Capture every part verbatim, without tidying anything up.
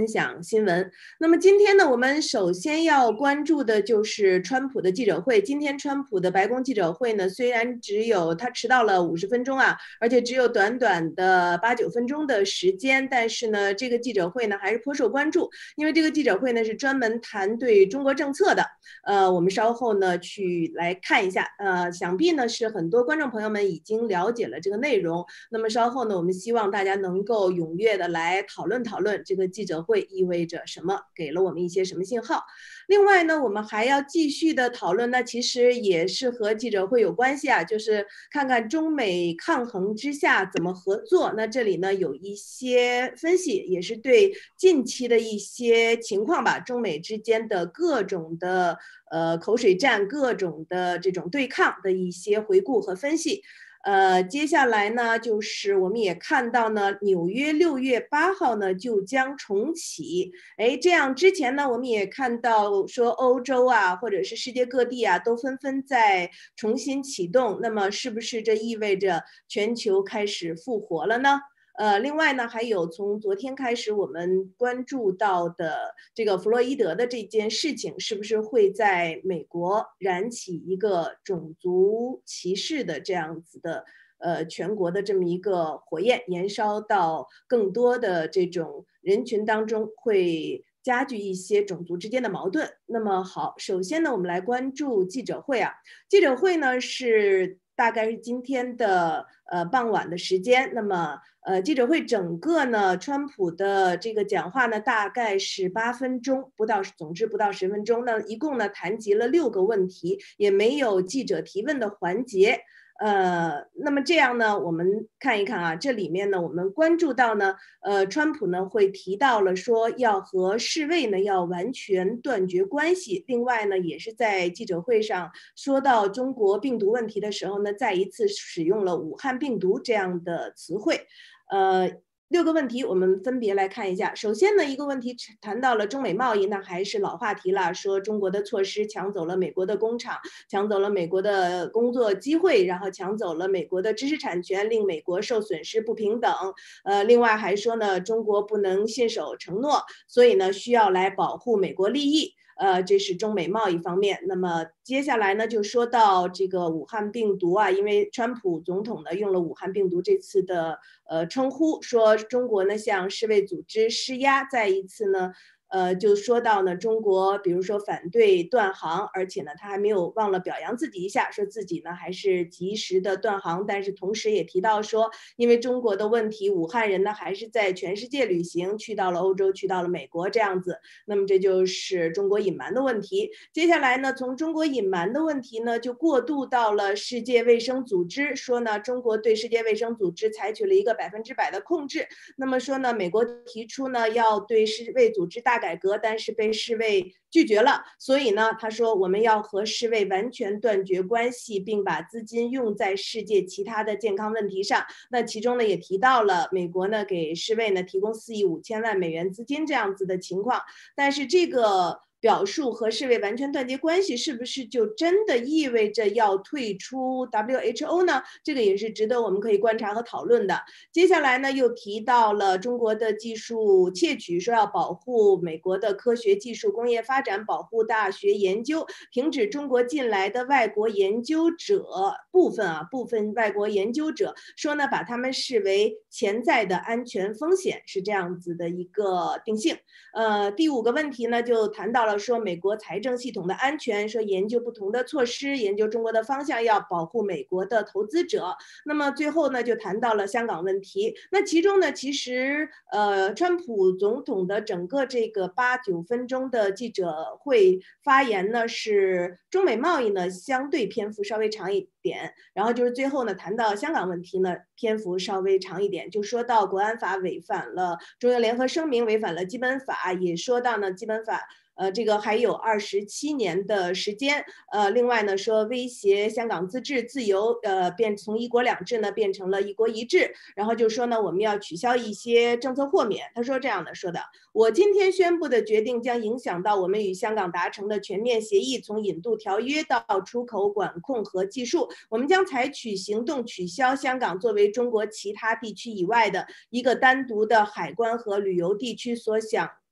分享新闻。那么今天呢，我们首先要关注的就是川普的记者会。今天川普的白宫记者会呢，虽然只有他迟到了五十分钟啊，而且只有短短的八九分钟的时间，但是呢，这个记者会呢还是颇受关注，因为这个记者会呢是专门谈对中国政策的。呃，我们稍后呢去来看一下，呃，想必呢是很多观众朋友们已经了解了这个内容。那么稍后呢，我们希望大家能够踊跃的来讨论讨论这个记者会意味着什么，给了我们一些什么信号。另外呢，我们还要继续的讨论，那其实也是和记者会有关系啊，就是看看中美抗衡之下怎么合作。那这里呢有一些分析，也是对近期的一些情况吧，中美之间的各种的呃口水战，各种的这种对抗的一些回顾和分析。呃，接下来呢，就是我们也看到呢，纽约六月八号呢就将重启。哎，这样之前呢，我们也看到说欧洲啊，或者是世界各地啊，都纷纷在重新启动。那么，是不是这意味着全球开始复活了呢？呃，另外呢，还有从昨天开始我们关注到的这个弗洛伊德的这件事情，是不是会在美国燃起一个种族歧视的这样子的呃全国的这么一个火焰，燃烧到更多的这种人群当中，会加剧一些种族之间的矛盾。那么好，首先呢，我们来关注记者会啊，记者会呢是大概是今天的呃傍晚的时间。那么呃记者会整个呢，川普的这个讲话呢大概是八分钟不到，总之不到十分钟。那一共呢谈及了六个问题，也没有记者提问的环节。呃，那么这样呢，我们看一看啊，这里面呢，我们关注到呢，呃，川普呢会提到了说要和世卫呢要完全断绝关系。另外呢，也是在记者会上说到中国病毒问题的时候呢，再一次使用了武汉病毒这样的词汇。呃，六个问题我们分别来看一下。首先呢，一个问题谈到了中美贸易，那还是老话题了，说中国的措施抢走了美国的工厂，抢走了美国的工作机会，然后抢走了美国的知识产权，令美国受损失不平等。呃，另外还说呢，中国不能信守承诺，所以呢需要来保护美国利益。呃，这是中美贸易方面。那么接下来呢，就说到这个武汉病毒啊，因为川普总统呢用了武汉病毒这次的呃称呼，说中国呢向世卫组织施压，再一次呢。呃，就说到呢，中国比如说反对断航，而且呢，他还没有忘了表扬自己一下，说自己呢还是及时的断航，但是同时也提到说，因为中国的问题，武汉人呢还是在全世界旅行，去到了欧洲，去到了美国这样子，那么这就是中国隐瞒的问题。接下来呢，从中国隐瞒的问题呢，就过渡到了世界卫生组织，说呢，中国对世界卫生组织采取了一个百分之百的控制。那么说呢，美国提出呢要对世卫组织大改革，但是被世卫拒绝了。所以呢，他说我们要和世卫完全断绝关系，并把资金用在世界其他的健康问题上。那其中呢也提到了美国呢给世卫呢提供四亿五千万美元资金这样子的情况。但是这个表述和世卫完全断绝关系，是不是就真的意味着要退出 W H O 呢？这个也是值得我们可以观察和讨论的。接下来呢，又提到了中国的技术窃取，说要保护美国的科学技术工业发展，保护大学研究，停止中国进来的外国研究者部分啊部分外国研究者，说呢把他们视为潜在的安全风险，是这样子的一个定性。呃，第五个问题呢，就谈到了说美国财政系统的安全，说研究不同的措施，研究中国的方向，要保护美国的投资者。那么最后呢，就谈到了香港问题。那其中呢，其实呃，川普总统的整个这个八九分钟的记者会发言呢，是中美贸易呢相对篇幅稍微长一点，然后就是最后呢谈到香港问题呢篇幅稍微长一点，就说到国安法违反了中英联合声明，违反了基本法，也说到呢基本法。呃，这个还有二十七年的时间。呃，另外呢，说威胁香港自治自由，呃，变从一国两制呢变成了一国一制。然后就说呢，我们要取消一些政策豁免。他说这样的说的：我今天宣布的决定将影响到我们与香港达成的全面协议，从引渡条约到出口管控和技术，我们将采取行动取消香港作为中国其他地区以外的一个单独的海关和旅游地区所享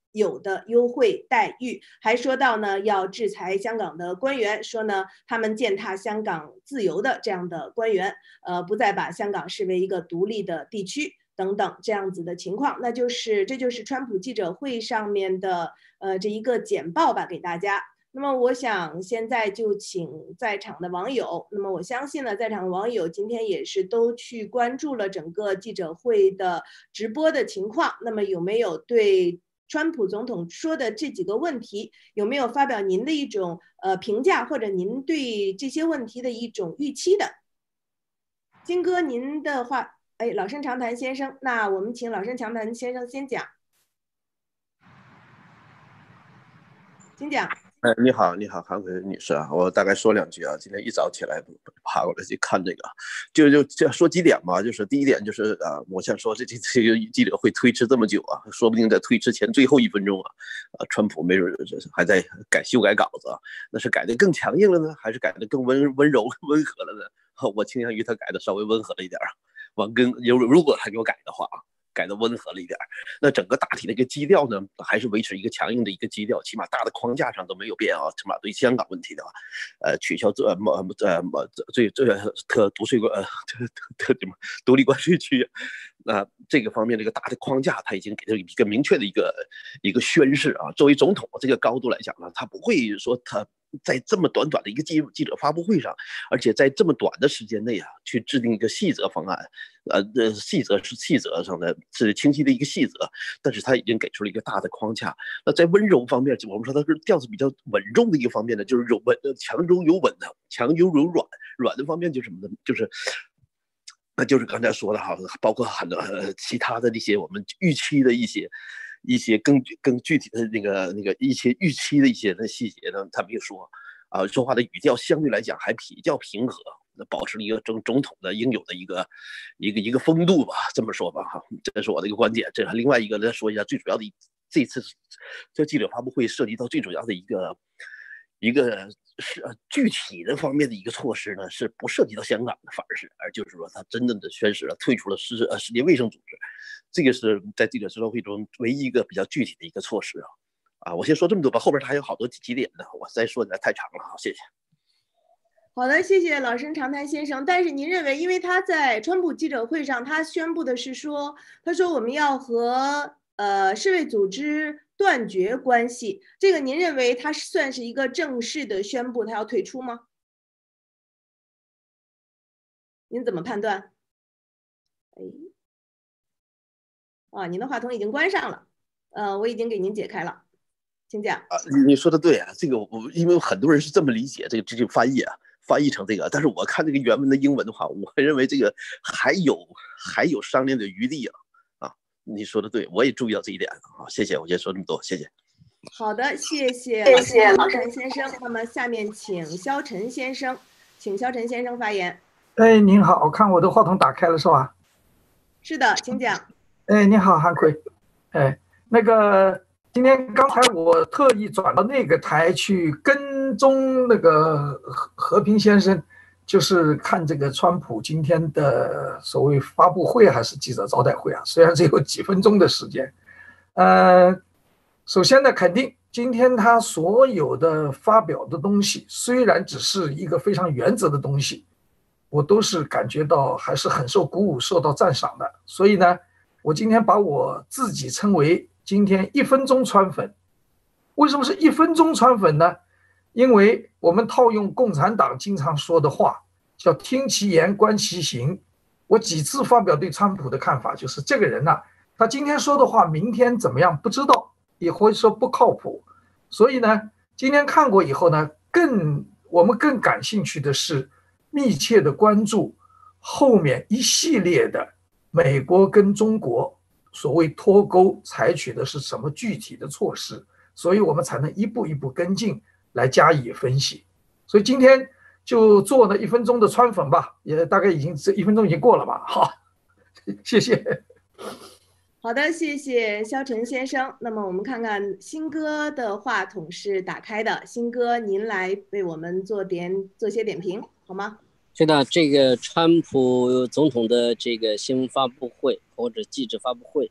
有的优惠待遇，还说到呢要制裁香港的官员，说呢他们践踏香港自由的这样的官员，呃，不再把香港视为一个独立的地区等等这样子的情况。那就是这就是川普记者会上面的呃这一个简报吧，给大家。那么我想现在就请在场的网友，那么我相信呢，在场的网友今天也是都去关注了整个记者会的直播的情况。那么有没有对川普总统说的这几个问题，有没有发表您的一种呃评价，或者您对这些问题的一种预期的？金哥，您的话，哎，老生常谈先生，那我们请老生常谈先生先讲，请讲。 哎，你好，你好，韩奎女士啊，我大概说两句啊。今天一早起来爬过来去看这个，就就就说几点吧。就是第一点就是啊，我想说这这这个记者会推迟这么久啊，说不定在推迟前最后一分钟啊，啊，川普没准还在改修改稿子，那是改的更强硬了呢，还是改的更温温柔温和了呢？我倾向于他改的稍微温和了一点啊。完跟如如果他给我改的话啊。改的温和了一点，那整个大体的一个基调呢，还是维持一个强硬的一个基调，起码大的框架上都没有变啊。起码对香港问题的话，呃，取消这么呃么最最特独税关呃特特什么独立关税区，那、呃、这个方面这个大的框架，他已经给了一个明确的一个一个宣示啊。作为总统这个高度来讲呢，他不会说他。在这么短短的一个记记者发布会上，而且在这么短的时间内啊，去制定一个细则方案，呃，呃细则是细则上的是清晰的一个细则，但是他已经给出了一个大的框架。那在温柔方面，我们说它是调子比较稳重的一个方面呢，就是柔稳，强中有稳的，强中有软，软的方面就是什么呢？就是那就是刚才说的哈，包括很多、呃、其他的那些我们预期的一些。一些更更具体的那个那个一些预期的一些的细节呢，他没有说啊，说话的语调相对来讲还比较平和，保持了一个总总统的应有的一个一个一个风度吧，这么说吧哈，这是我的一个观点。这另外一个再说一下，最主要的这次这记者发布会涉及到最主要的一个一个是具体的方面的一个措施呢，是不涉及到香港的，反而是而就是说他真正的宣誓了退出了世呃世界卫生组织。这个是在记者招待会中唯一一个比较具体的一个措施啊，啊，我先说这么多吧，后边他还有好多几点呢，我再说起来太长了，好，谢谢。 好的，谢谢老生常谈先生。但是您认为，因为他在川普记者会上，他宣布的是说，他说我们要和呃世卫组织断绝关系，这个您认为他算是一个正式的宣布，他要退出吗？您怎么判断？哎。啊，您的话筒已经关上了，呃，我已经给您解开了，请讲。 啊，你说的对啊，这个我因为很多人是这么理解这个这个翻译啊，翻译成这个，但是我看这个原文的英文的话，我认为这个还有还有商量的余地啊啊，你说的对，我也注意到这一点啊，谢谢，我先说这么多，谢谢。 好的，谢谢谢谢老陈先生。那么下面请肖晨先生，请肖晨先生发言。 哎，您好，我看我的话筒打开了是吧？ 是的，请讲。 哎，你好，韩奎。哎，那个今天刚才我特意转到那个台去跟踪那个和和平先生，就是看这个川普今天的所谓发布会还是记者招待会啊，虽然只有几分钟的时间。呃，首先呢，肯定今天他所有的发表的东西，虽然只是一个非常原则的东西，我都是感觉到还是很受鼓舞、受到赞赏的。所以呢，我今天把我自己称为今天一分钟川粉。为什么是一分钟川粉呢？因为我们套用共产党经常说的话，叫听其言观其行。我几次发表对川普的看法，就是这个人呢、啊，他今天说的话，明天怎么样不知道，也会说不靠谱。所以呢，今天看过以后呢，更我们更感兴趣的是密切的关注后面一系列的美国跟中国所谓脱钩采取的是什么具体的措施，所以我们才能一步一步跟进来加以分析。所以今天就做了一分钟的川粉吧，也大概已经这一分钟已经过了吧。好，谢谢。 好的，谢谢肖晨先生。那么我们看看新哥的话筒是打开的，新哥您来为我们做点做些点评好吗？ 是的，这个川普总统的这个新闻发布会或者记者发布会，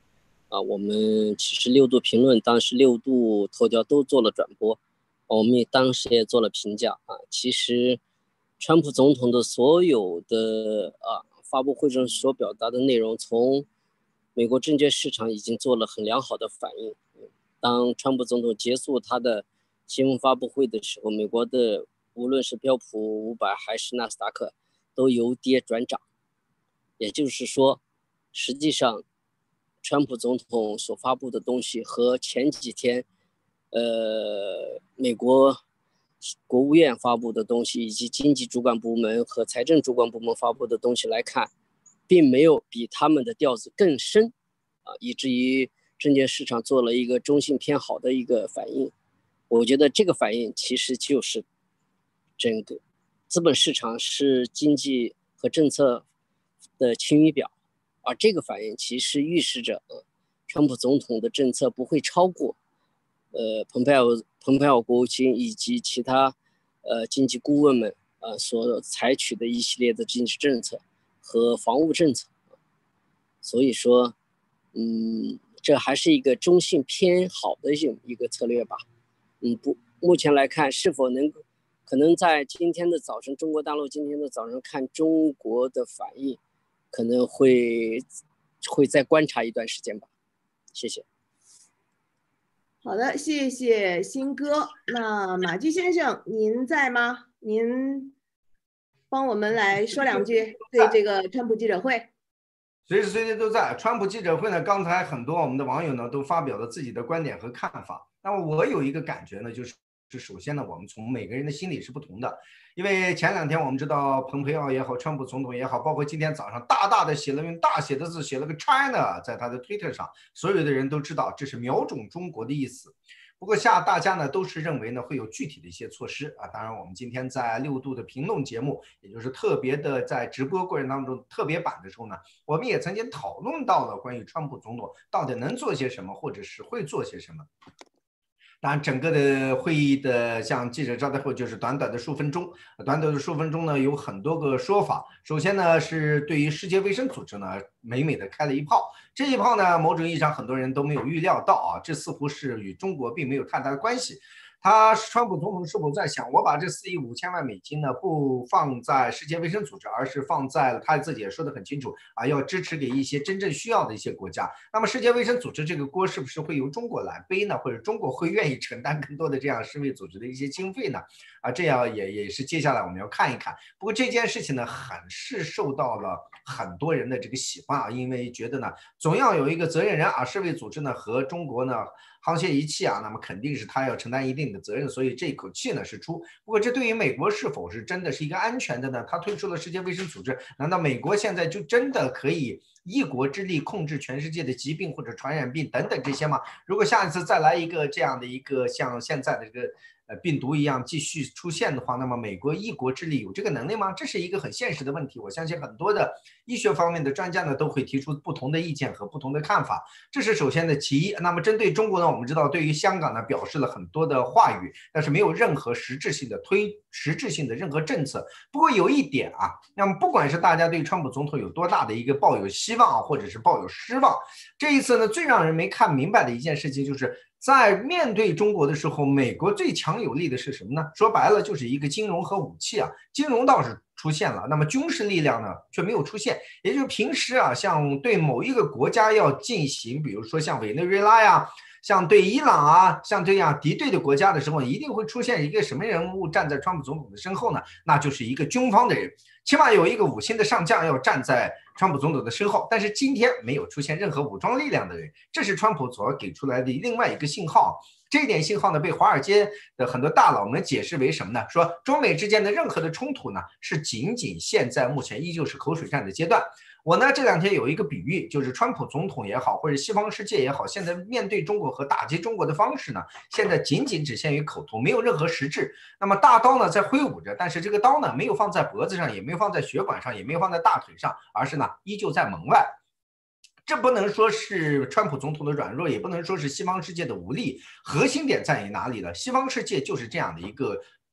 啊，我们其实六度评论当时六度头条都做了转播，我们也当时也做了评价啊。其实，川普总统的所有的啊发布会中所表达的内容，从美国证券市场已经做了很良好的反应。当川普总统结束他的新闻发布会的时候，美国的无论是标普五百还是纳斯达克都由跌转涨，也就是说，实际上，川普总统所发布的东西和前几天，呃，美国国务院发布的东西，以及经济主管部门和财政主管部门发布的东西来看，并没有比他们的调子更深，啊，以至于证券市场做了一个中性偏好的一个反应。我觉得这个反应其实就是整个资本市场是经济和政策的晴雨表。而这个反应其实预示着，呃，川普总统的政策不会超过，呃，蓬佩奥、蓬佩奥国务卿以及其他，呃，经济顾问们，呃，所采取的一系列的经济政策和防务政策。所以说，嗯，这还是一个中性偏好的一个策略吧。嗯，不，目前来看，是否能可能在今天的早晨，中国大陆今天的早上看中国的反应。可能会会再观察一段时间吧，谢谢。 好的，谢谢新哥。那马驹先生，您在吗？您帮我们来说两句对这个川普记者会。 随时随地都在。川普记者会呢，刚才很多我们的网友呢都发表了自己的观点和看法。那么我有一个感觉呢，就是是首先呢，我们从每个人的心理是不同的。因为前两天我们知道蓬佩奥也好，川普总统也好，包括今天早上大大的写了用大写的字写了个 China 在他的 Twitter 上，所有的人都知道这是瞄准中国的意思。不过下大家呢都是认为呢会有具体的一些措施啊。当然我们今天在六度的评论节目，也就是特别的在直播过程当中特别版的时候呢，我们也曾经讨论到了关于川普总统到底能做些什么，或者是会做些什么。当然，整个的会议的像记者招待会就是短短的数分钟，短短的数分钟呢，有很多个说法。首先呢，是对于世界卫生组织呢，美美的开了一炮。这一炮呢，某种意义上很多人都没有预料到啊，这似乎是与中国并没有太大的关系。他川普总统是否在想，我把这四亿五千万美金呢，不放在世界卫生组织，而是放在了他自己也说得很清楚啊，要支持给一些真正需要的一些国家。那么世界卫生组织这个锅是不是会由中国来背呢？或者中国会愿意承担更多的这样世卫组织的一些经费呢？啊，这样也也是接下来我们要看一看。不过这件事情呢，很是受到了很多人的这个喜欢啊，因为觉得呢，总要有一个责任人啊，世卫组织呢和中国呢。沆瀣一气啊，那么肯定是他要承担一定的责任，所以这口气呢是出。不过这对于美国是否是真的是一个安全的呢？他退出了世界卫生组织，难道美国现在就真的可以一国之力控制全世界的疾病或者传染病等等这些吗？如果下一次再来一个这样的一个像现在的这个呃病毒一样继续出现的话，那么美国一国之力有这个能力吗？这是一个很现实的问题。我相信很多的医学方面的专家呢都会提出不同的意见和不同的看法，这是首先的其一。那么针对中国呢，我们知道对于香港呢表示了很多的话语，但是没有任何实质性的推实质性的任何政策。不过有一点啊，那么不管是大家对川普总统有多大的一个抱有希望啊，或者是抱有失望，这一次呢最让人没看明白的一件事情就是在面对中国的时候，美国最强有力的是什么呢？说白了就是一个金融和武器啊，金融倒是出现了，那么军事力量呢却没有出现。也就是平时啊，像对某一个国家要进行，比如说像委内瑞拉呀，像对伊朗啊，像这样敌对的国家的时候，一定会出现一个什么人物站在川普总统的身后呢？那就是一个军方的人，起码有一个五星的上将要站在川普总统的身后。但是今天没有出现任何武装力量的人，这是川普所给出来的另外一个信号。这一点信号呢，被华尔街的很多大佬们解释为什么呢？说中美之间的任何的冲突呢，是仅仅现在目前依旧是口水战的阶段。我呢这两天有一个比喻，就是川普总统也好，或者西方世界也好，现在面对中国和打击中国的方式呢，现在仅仅只限于口头，没有任何实质。那么大刀呢在挥舞着，但是这个刀呢没有放在脖子上，也没有放在血管上，也没有放在大腿上，而是呢依旧在门外。这不能说是川普总统的软弱，也不能说是西方世界的无力，核心点在于哪里呢？西方世界就是这样的一个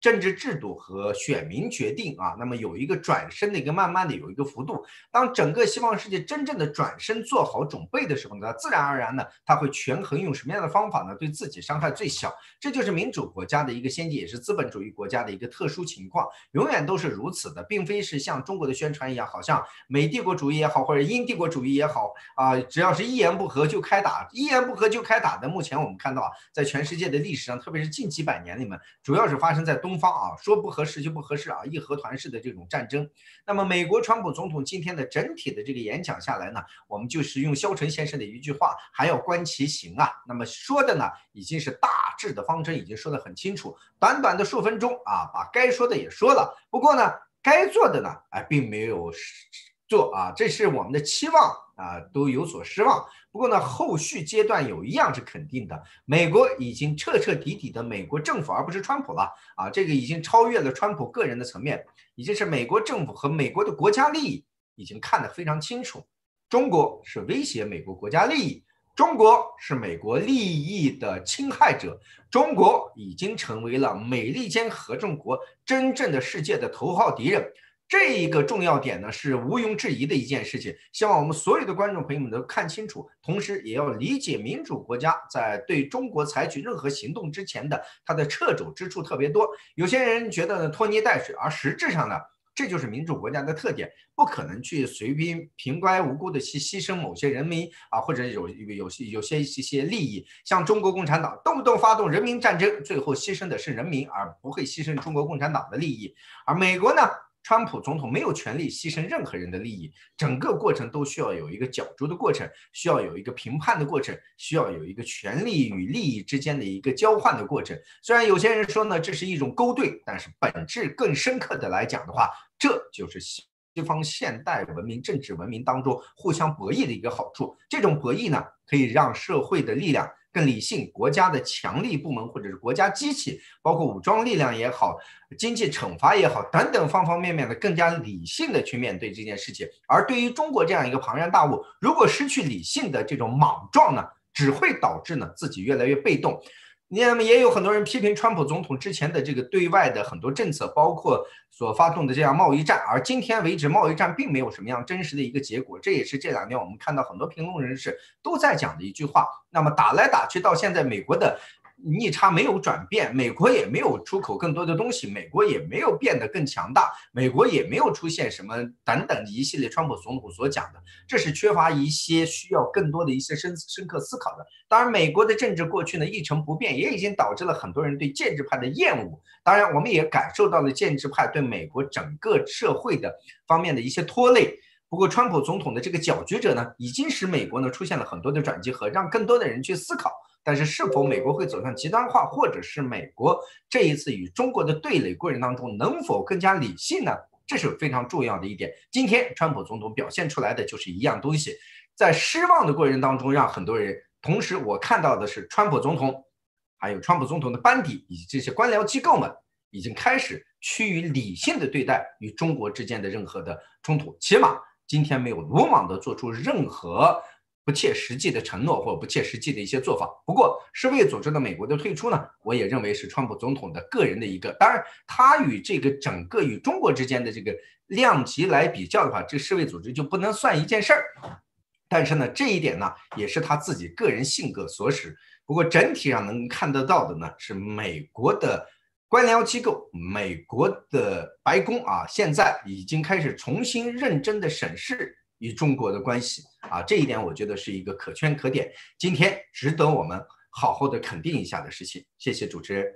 政治制度和选民决定啊，那么有一个转身的一个慢慢的有一个幅度。当整个西方世界真正的转身做好准备的时候呢，自然而然呢，它会权衡用什么样的方法呢，对自己伤害最小。这就是民主国家的一个先进，也是资本主义国家的一个特殊情况，永远都是如此的，并非是像中国的宣传一样，好像美帝国主义也好，或者英帝国主义也好啊、呃，只要是一言不合就开打，一言不合就开打的。目前我们看到啊，在全世界的历史上，特别是近几百年里面，主要是发生在东方啊，说不合适就不合适啊，义和团式的这种战争。那么美国川普总统今天的整体的这个演讲下来呢，我们就是用萧晨先生的一句话，还要观其行啊。那么说的呢，已经是大致的方针已经说得很清楚，短短的数分钟啊，把该说的也说了。不过呢，该做的呢，哎，并没有做啊，这是我们的期望啊，都有所失望。不过呢，后续阶段有一样是肯定的，美国已经彻彻底底的美国政府，而不是川普了啊，这个已经超越了川普个人的层面，已经是美国政府和美国的国家利益已经看得非常清楚。中国是威胁美国国家利益，中国是美国利益的侵害者，中国已经成为了美利坚合众国真正的世界的头号敌人。这一个重要点呢，是毋庸置疑的一件事情，希望我们所有的观众朋友们都看清楚，同时也要理解民主国家在对中国采取任何行动之前的它的掣肘之处特别多。有些人觉得呢拖泥带水，而实质上呢，这就是民主国家的特点，不可能去随便平白无故的去牺牲某些人民啊，或者有有有些一些利益。像中国共产党动不动发动人民战争，最后牺牲的是人民，而不会牺牲中国共产党的利益。而美国呢，川普总统没有权利牺牲任何人的利益，整个过程都需要有一个角逐的过程，需要有一个评判的过程，需要有一个权利与利益之间的一个交换的过程。虽然有些人说呢，这是一种勾兑，但是本质更深刻的来讲的话，这就是西方现代文明、政治文明当中互相博弈的一个好处。这种博弈呢，可以让社会的力量更理性，国家的强力部门或者是国家机器，包括武装力量也好，经济惩罚也好，等等方方面面的更加理性的去面对这件事情。而对于中国这样一个庞然大物，如果失去理性的这种莽撞呢，只会导致呢自己越来越被动。那么也有很多人批评川普总统之前的这个对外的很多政策，包括所发动的这样贸易战，而今天为止贸易战并没有什么样真实的一个结果，这也是这两年我们看到很多评论人士都在讲的一句话。那么打来打去到现在，美国的逆差没有转变，美国也没有出口更多的东西，美国也没有变得更强大，美国也没有出现什么等等一系列川普总统所讲的，这是缺乏一些需要更多的一些深深刻思考的。当然美国的政治过去呢一成不变，也已经导致了很多人对建制派的厌恶，当然我们也感受到了建制派对美国整个社会的方面的一些拖累。不过川普总统的这个搅局者呢，已经使美国呢出现了很多的转机和让更多的人去思考，但是是否美国会走向极端化，或者是美国这一次与中国的对垒过程当中能否更加理性呢？这是非常重要的一点。今天川普总统表现出来的就是一样东西，在失望的过程当中让很多人，同时我看到的是川普总统还有川普总统的班底以及这些官僚机构们已经开始趋于理性的对待与中国之间的任何的冲突，起码今天没有鲁莽的做出任何不切实际的承诺或不切实际的一些做法。不过世卫组织的美国的退出呢，我也认为是川普总统的个人的一个，当然他与这个整个与中国之间的这个量级来比较的话，这世卫组织就不能算一件事儿。但是呢，这一点呢也是他自己个人性格所使。不过整体上能看得到的呢，是美国的官僚机构，美国的白宫啊，现在已经开始重新认真的审视与中国的关系啊，这一点我觉得是一个可圈可点，今天值得我们好好的肯定一下的事情。谢谢主持人。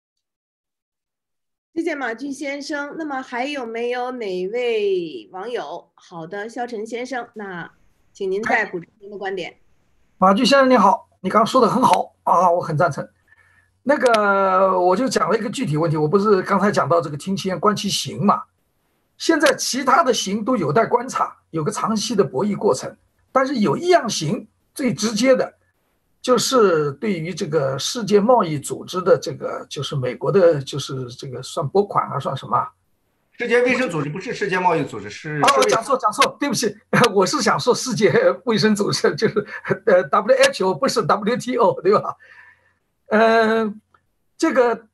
谢谢马骏先生。那么还有没有哪位网友？好的，萧晨先生，那请您再补充您的观点。 马骏先生你好，你刚刚说的很好啊，我很赞成。那个我就讲了一个具体问题，我不是刚才讲到这个听其言观其行嘛？现在其他的行都有待观察，有个长期的博弈过程。但是有一样行最直接的，就是对于这个世界贸易组织的这个，就是美国的，就是这个算拨款啊，算什么？ 世界卫生组织不是世界贸易组织，是哦，讲错讲错，对不起，我是想说世界卫生组织，就是呃 W H O 不是 W T O 对吧？嗯、呃，这个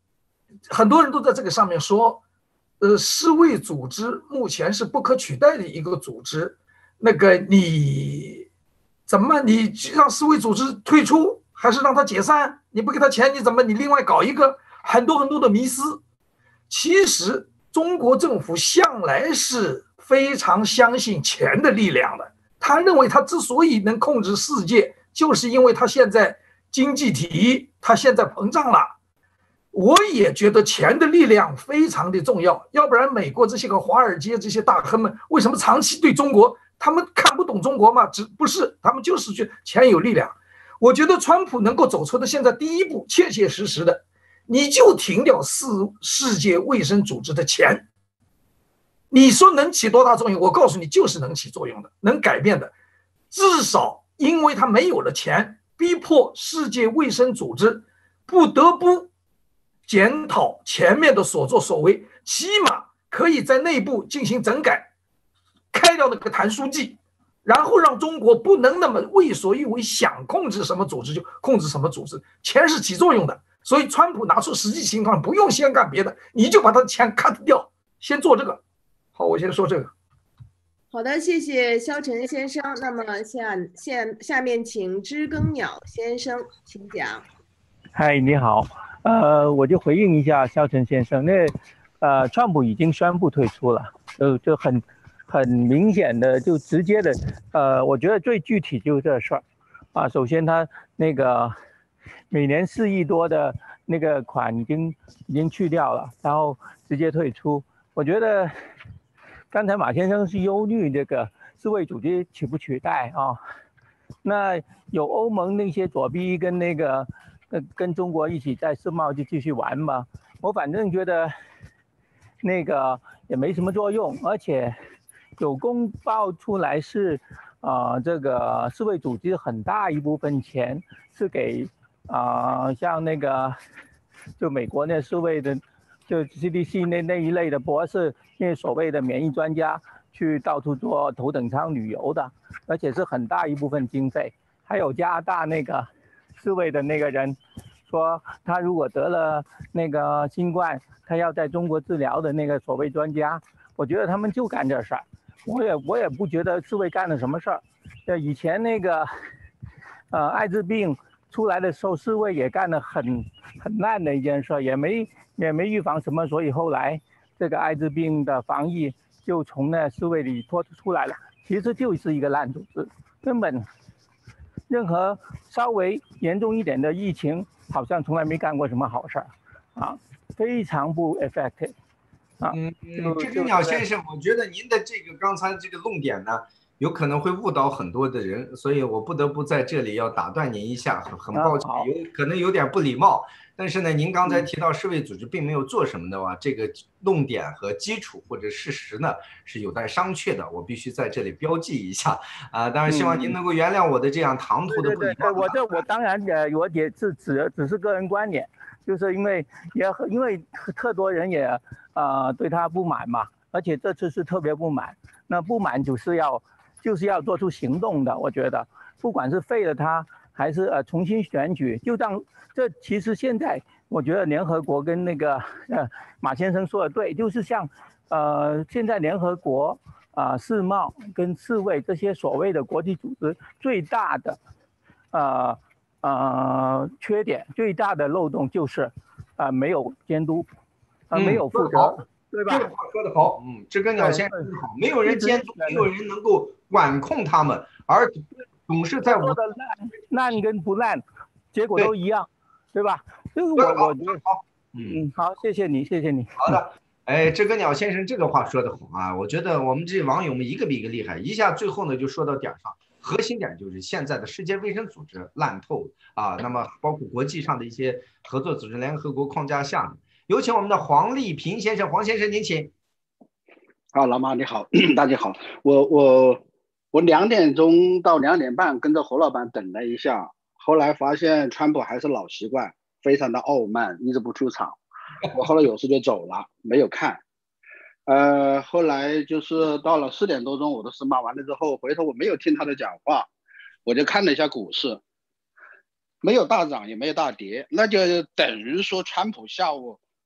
很多人都在这个上面说，呃，世卫组织目前是不可取代的一个组织。那个你怎么你让世卫组织退出，还是让他解散？你不给他钱，你怎么你另外搞一个？很多很多的迷思。其实中国政府向来是非常相信钱的力量的。他认为他之所以能控制世界，就是因为他现在经济体他现在膨胀了。我也觉得钱的力量非常的重要，要不然美国这些个华尔街这些大亨们为什么长期对中国，他们看不懂中国吗？只不是，他们就是觉得钱有力量。我觉得川普能够走出的现在第一步，切切实实的，你就停掉世世界卫生组织的钱。你说能起多大作用？我告诉你，就是能起作用的，能改变的。至少因为他没有了钱，逼迫世界卫生组织不得不检讨前面的所作所为，起码可以在内部进行整改，开掉那个谭书记，然后让中国不能那么为所欲为，想控制什么组织就控制什么组织。钱是起作用的，所以川普拿出实际情况，不用先干别的，你就把他的钱 cut 掉，先做这个。好，我先说这个。 好的，谢谢肖晨先生。那么下下下面请知更鸟先生，请讲。 嗨，你好。呃，我就回应一下肖晨先生，那呃，川普已经宣布退出了，就就很很明显的，就直接的，呃，我觉得最具体就是这事儿啊。首先，他那个每年四亿多的那个款已经已经去掉了，然后直接退出。我觉得刚才马先生是忧虑这个世卫组织取不取代啊？那有欧盟那些左逼跟那个。跟跟中国一起在世贸就继续玩嘛，我反正觉得那个也没什么作用，而且有公报出来是，啊、呃，这个世卫组织很大一部分钱是给啊、呃、像那个就美国那世卫的就 C D C 那那一类的博士，那所谓的免疫专家去到处做头等舱旅游的，而且是很大一部分经费，还有加拿大那个。世卫的那个人说，他如果得了那个新冠，他要在中国治疗的那个所谓专家，我觉得他们就干这事儿。我也我也不觉得世卫干了什么事儿。呃，以前那个呃艾滋病出来的时候，世卫也干了很很烂的一件事，也没也没预防什么，所以后来这个艾滋病的防疫就从那世卫里脱出来了。其实就是一个烂组织，根本。任何稍微严重一点的疫情，好像从来没干过什么好事儿，啊，非常不 effective， 啊。 嗯嗯，知更鸟先生，我觉得您的这个刚才这个论点呢，有可能会误导很多的人，所以我不得不在这里要打断您一下，很很抱歉，有可能有点不礼貌。但是呢，您刚才提到世卫组织并没有做什么的话，这个论点和基础或者事实呢是有待商榷的，我必须在这里标记一下啊。当然，希望您能够原谅我的这样唐突的不礼貌。 对对对，我这我当然呃，我也是指只是个人观点，就是因为也因为特多人也呃对他不满嘛，而且这次是特别不满，那不满就是要就是要做出行动的，我觉得不管是废了他。还是呃重新选举，就当这其实现在我觉得联合国跟那个呃马先生说的对，就是像呃现在联合国啊、呃、世贸跟世卫这些所谓的国际组织最大的呃呃缺点，最大的漏洞就是啊、呃、没有监督，啊、呃、没有负责。 嗯对吧？ 这个话说得好，嗯，知更鸟先生说得好，没有人监督，没有人能够管控他们，而总是在做的烂烂跟不烂，结果都一样，对, 对吧？就是我我觉得好， 嗯，好，谢谢你，谢谢你。 好的，哎，知更鸟先生这个话说得好啊，我觉得我们这些网友们一个比一个厉害，一下最后呢就说到点上，核心点就是现在的世界卫生组织烂透了啊，那么包括国际上的一些合作组织，联合国框架下。有请我们的黄立平先生，黄先生您请。 好，老马你好，大家好，我我我两点钟到两点半跟着侯老板等了一下，后来发现川普还是老习惯，非常的傲慢，一直不出场，我后来有事就走了，没有看。呃，后来就是到了四点多钟，我的事骂完了之后，回头我没有听他的讲话，我就看了一下股市，没有大涨也没有大跌，那就等于说川普下午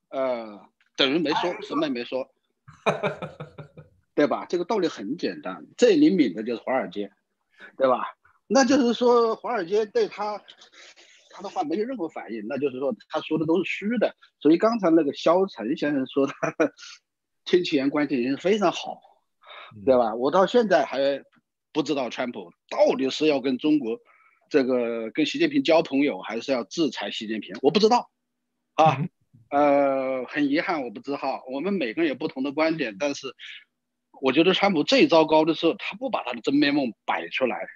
呃，等于没说，什么也没说，对吧？这个道理很简单，最灵敏的就是华尔街，对吧？那就是说华尔街对他他的话没有任何反应，那就是说他说的都是虚的。所以刚才那个肖晨先生说他亲戚缘关系已经非常好，对吧？我到现在还不知道川普到底是要跟中国这个跟习近平交朋友，还是要制裁习近平，我不知道啊。呃，很遗憾，我不知道。我们每个人有不同的观点，但是我觉得川普最糟糕的是，他不把他的真面目摆出来。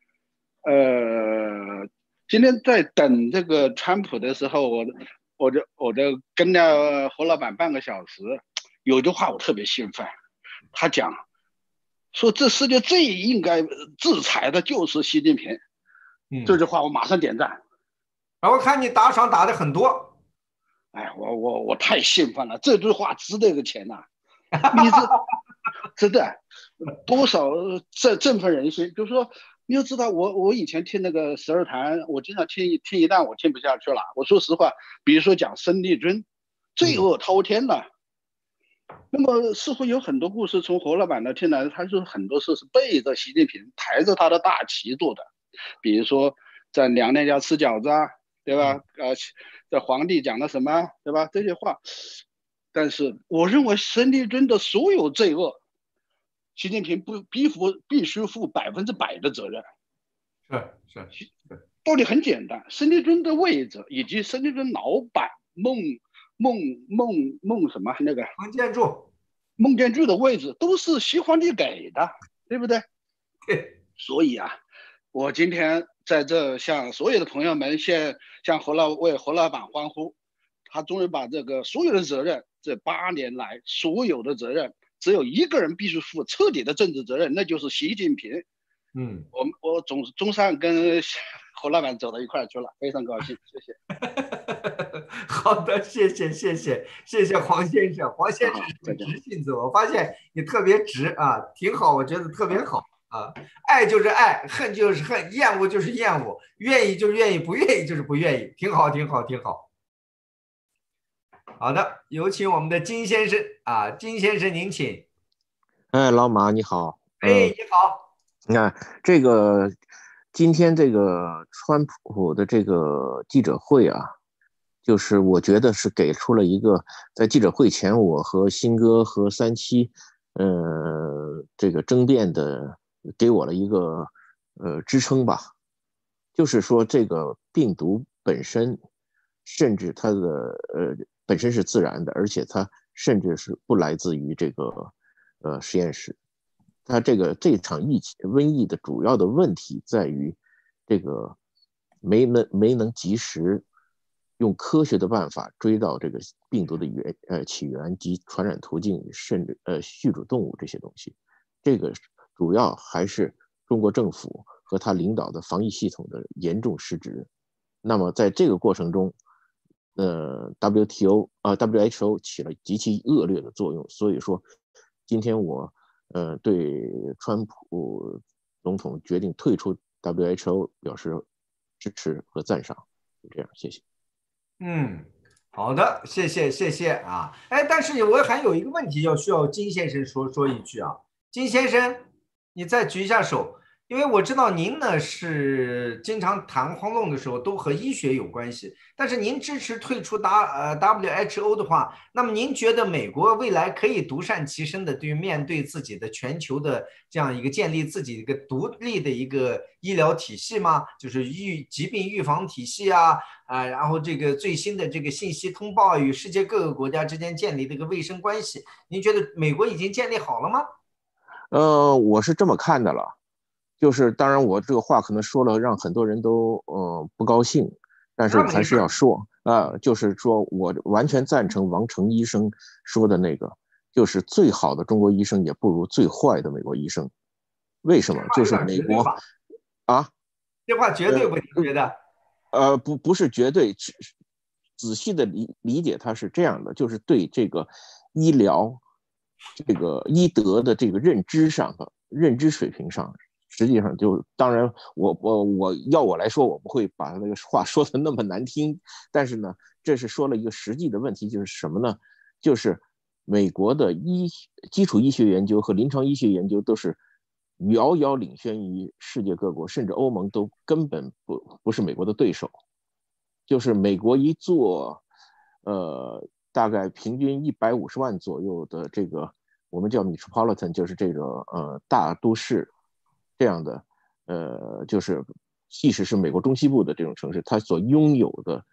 呃，今天在等这个川普的时候，我我就我就跟了侯老板半个小时，有句话我特别兴奋，他讲说这世界最应该制裁的就是习近平，嗯、这句话我马上点赞。 然后看你打赏打的很多。 哎，我我我太兴奋了！这句话值这个钱呐、啊，你这真的多少振振奋人心。就是说，你要知道我，我我以前听那个十二谈，我经常听一听一段，我听不下去了。我说实话，比如说讲孙立军，罪恶滔天了。嗯、那么似乎有很多故事从侯老板那听来，他说很多事是背着习近平，抬着他的大旗做的。比如说在娘娘家吃饺子啊。对吧？呃，这皇帝讲的什么，对吧？这些话，但是我认为孙立军的所有罪恶，习近平不必负必须负百分之百的责任。 是是是， 道理很简单，孙立军的位置以及孙立军老板孟孟孟孟什么那个孟建柱， 孟建柱的位置都是习皇帝给的，对不对？ 对， 所以啊，我今天在这向所有的朋友们，向向侯老为侯老板欢呼，他终于把这个所有的责任，这八年来所有的责任，只有一个人必须负彻底的政治责任，那就是习近平。 嗯， 我我总中上跟侯老板走到一块去了，非常高兴，谢谢。 好的，谢谢谢谢谢谢黄先生，黄先生是直性子，我发现你特别直啊，挺好，我觉得特别好。啊，爱就是爱，恨就是恨，厌恶就是厌恶，愿意就是愿意，不愿意就是不愿意，挺好，挺好，挺好。好的，有请我们的金先生啊，金先生您请。 哎，老马你好。 哎，你好。 你看这个今天这个川普的这个记者会啊，就是我觉得是给出了一个在记者会前我和新哥和三七呃这个争辩的。给我了一个呃支撑吧，就是说这个病毒本身，甚至它的呃本身是自然的，而且它甚至是不来自于这个呃实验室。它这个这场疫情瘟疫的主要的问题在于这个没能没能及时用科学的办法追到这个病毒的源呃起源及传染途径，甚至呃宿主动物这些东西，这个。主要还是中国政府和他领导的防疫系统的严重失职。那么在这个过程中，呃 W T O 啊、呃、W H O 起了极其恶劣的作用。所以说，今天我呃对川普总统决定退出 W H O 表示支持和赞赏。就这样，谢谢。 嗯，好的，谢谢谢谢啊。哎，但是我还有一个问题要需要金先生说说一句啊，金先生。你再举一下手，因为我知道您呢是经常谈话论的时候都和医学有关系，但是您支持退出 W H O 的话，那么您觉得美国未来可以独善其身的对面对自己的全球的这样一个建立自己一个独立的一个医疗体系吗？就是预疾病预防体系啊，啊，然后这个最新的这个信息通报与世界各个国家之间建立这个卫生关系，您觉得美国已经建立好了吗？ 呃，我是这么看的了，就是当然我这个话可能说了让很多人都呃不高兴，但是我还是要说啊、呃，就是说我完全赞成王成医生说的那个，就是最好的中国医生也不如最坏的美国医生。为什么？就是美国啊， 这话绝对不，你觉得？ 呃，不，不是绝对，仔细的理理解它是这样的，就是对这个医疗。这个医德的这个认知上的认知水平上实际上就当然我我我要我来说，我不会把那个话说的那么难听，但是呢，这是说了一个实际的问题，就是什么呢？就是美国的医基础医学研究和临床医学研究都是遥遥领先于世界各国，甚至欧盟都根本不不是美国的对手。就是美国一做，呃，大概平均一百五十万左右的这个我们叫 metropolitan， 就是这个呃大都市这样的，呃，就是即使是美国中西部的这种城市，它所拥有的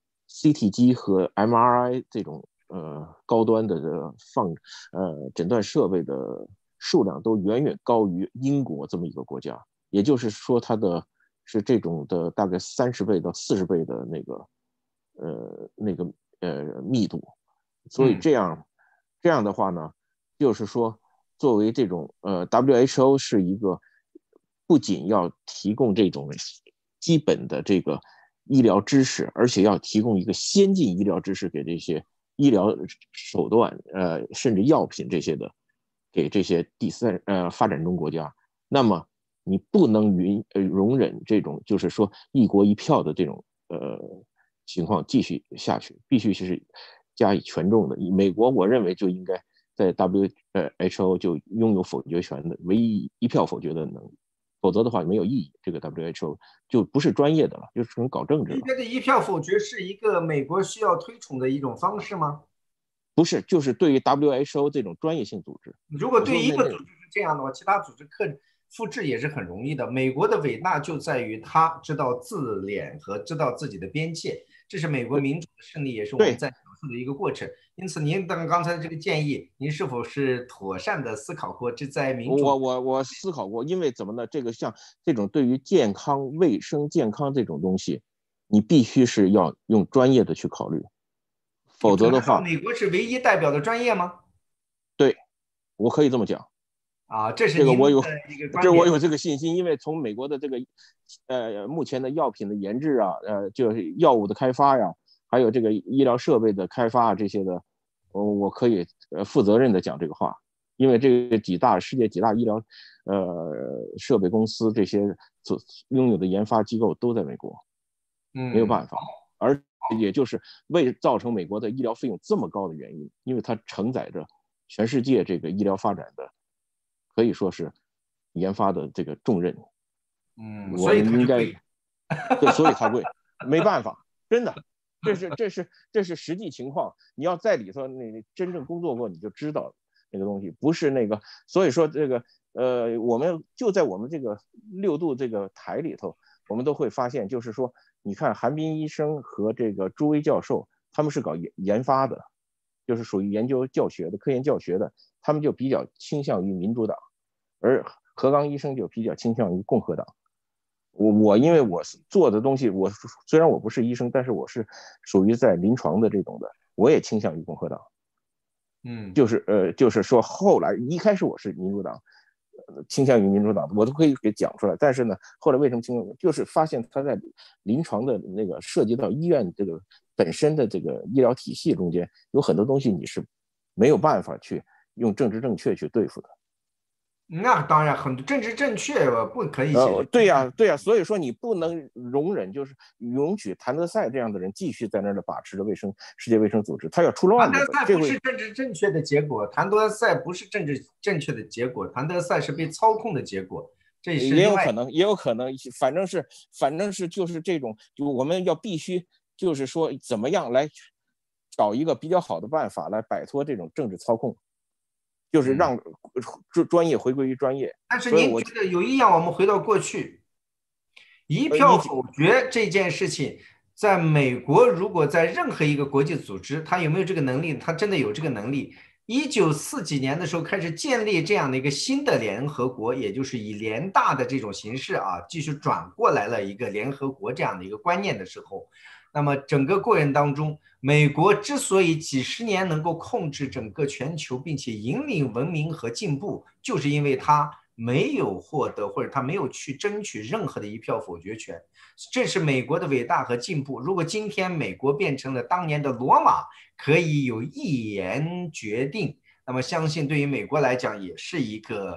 C T 机和 M R I 这种呃高端的这放呃诊断设备的数量都远远高于英国这么一个国家，也就是说它的是这种的大概三十倍到四十倍的那个呃那个呃密度，所以这样、嗯、这样的话呢，就是说作为这种呃 W H O 是一个不仅要提供这种基本的这个医疗知识，而且要提供一个先进医疗知识给这些医疗手段呃甚至药品这些的给这些第三呃发展中国家，那么你不能允呃容忍这种就是说一国一票的这种呃情况继续下去，必须是加以权重的。美国我认为就应该在 W H O 就拥有否决权的唯一一票否决的能力，否则的话没有意义。这个 W H O 就不是专业的了，就成搞政治了。 你觉得一票否决是一个美国需要推崇的一种方式吗？ 不是，就是对于 W H O 这种专业性组织， 如果对一个组织是这样的话，其他组织克复制也是很容易的。美国的伟大就在于他知道自敛和知道自己的边界，这是美国民主的胜利，也是我们在描述的一个过程。因此，您刚刚才这个建议，您是否是妥善的思考过？这在民主， 我我我思考过，因为怎么呢？这个像这种对于健康、卫生、健康这种东西，你必须是要用专业的去考虑，否则的话， 美国是唯一代表的专业吗？ 对，我可以这么讲。 啊，这是这个我有，这我有这个信心，因为从美国的这个呃目前的药品的研制啊，呃就是药物的开发呀，还有这个医疗设备的开发啊这些的，我我可以呃负责任的讲这个话，因为这个几大世界几大医疗呃设备公司这些所拥有的研发机构都在美国， 嗯， 没有办法，而也就是为造成美国的医疗费用这么高的原因，因为它承载着全世界这个医疗发展的。可以说是研发的这个重任， 嗯， 我应该对，所以它贵，没办法，真的，这是这是这是实际情况。你要在里头那真正工作过，你就知道那个东西不是那个。所以说这个呃，我们就在我们这个六度这个台里头，我们都会发现，就是说，你看韩斌医生和这个朱威教授，他们是搞研研发的，就是属于研究教学的、科研教学的，他们就比较倾向于民主党。而何刚医生就比较倾向于共和党。我我因为我做的东西，我虽然我不是医生，但是我是属于在临床的这种的，我也倾向于共和党。 嗯， 就是呃，就是说后来一开始我是民主党，呃、倾向于民主党，我都可以给讲出来。但是呢，后来为什么倾向于，就是发现他在临床的那个涉及到医院这个本身的这个医疗体系中间，有很多东西你是没有办法去用政治正确去对付的。 那当然，很多政治正确不可以写、 呃。对呀、啊，对呀、啊，所以说你不能容忍，就是允许谭德赛这样的人继续在那儿把持着卫生世界卫生组织，他要出乱子。 谭德赛不是政治正确的结果，谭德赛不是政治正确的结果，谭德赛是被操控的结果。这是也有可能，也有可能，反正是，反正是就是这种，就我们要必须就是说怎么样来找一个比较好的办法来摆脱这种政治操控。就是让专业回归于专业。 但是您觉得有一样，我们回到过去，一票否决这件事情，在美国如果在任何一个国际组织，他有没有这个能力？他真的有这个能力。一九四几年的时候开始建立这样的一个新的联合国，也就是以联大的这种形式啊，继续转过来了一个联合国这样的一个观念的时候，那么整个过程当中，美国之所以几十年能够控制整个全球，并且引领文明和进步，就是因为它没有获得，或者它没有去争取任何的一票否决权。这是美国的伟大和进步。如果今天美国变成了当年的罗马，可以有一言决定，那么相信对于美国来讲也是一个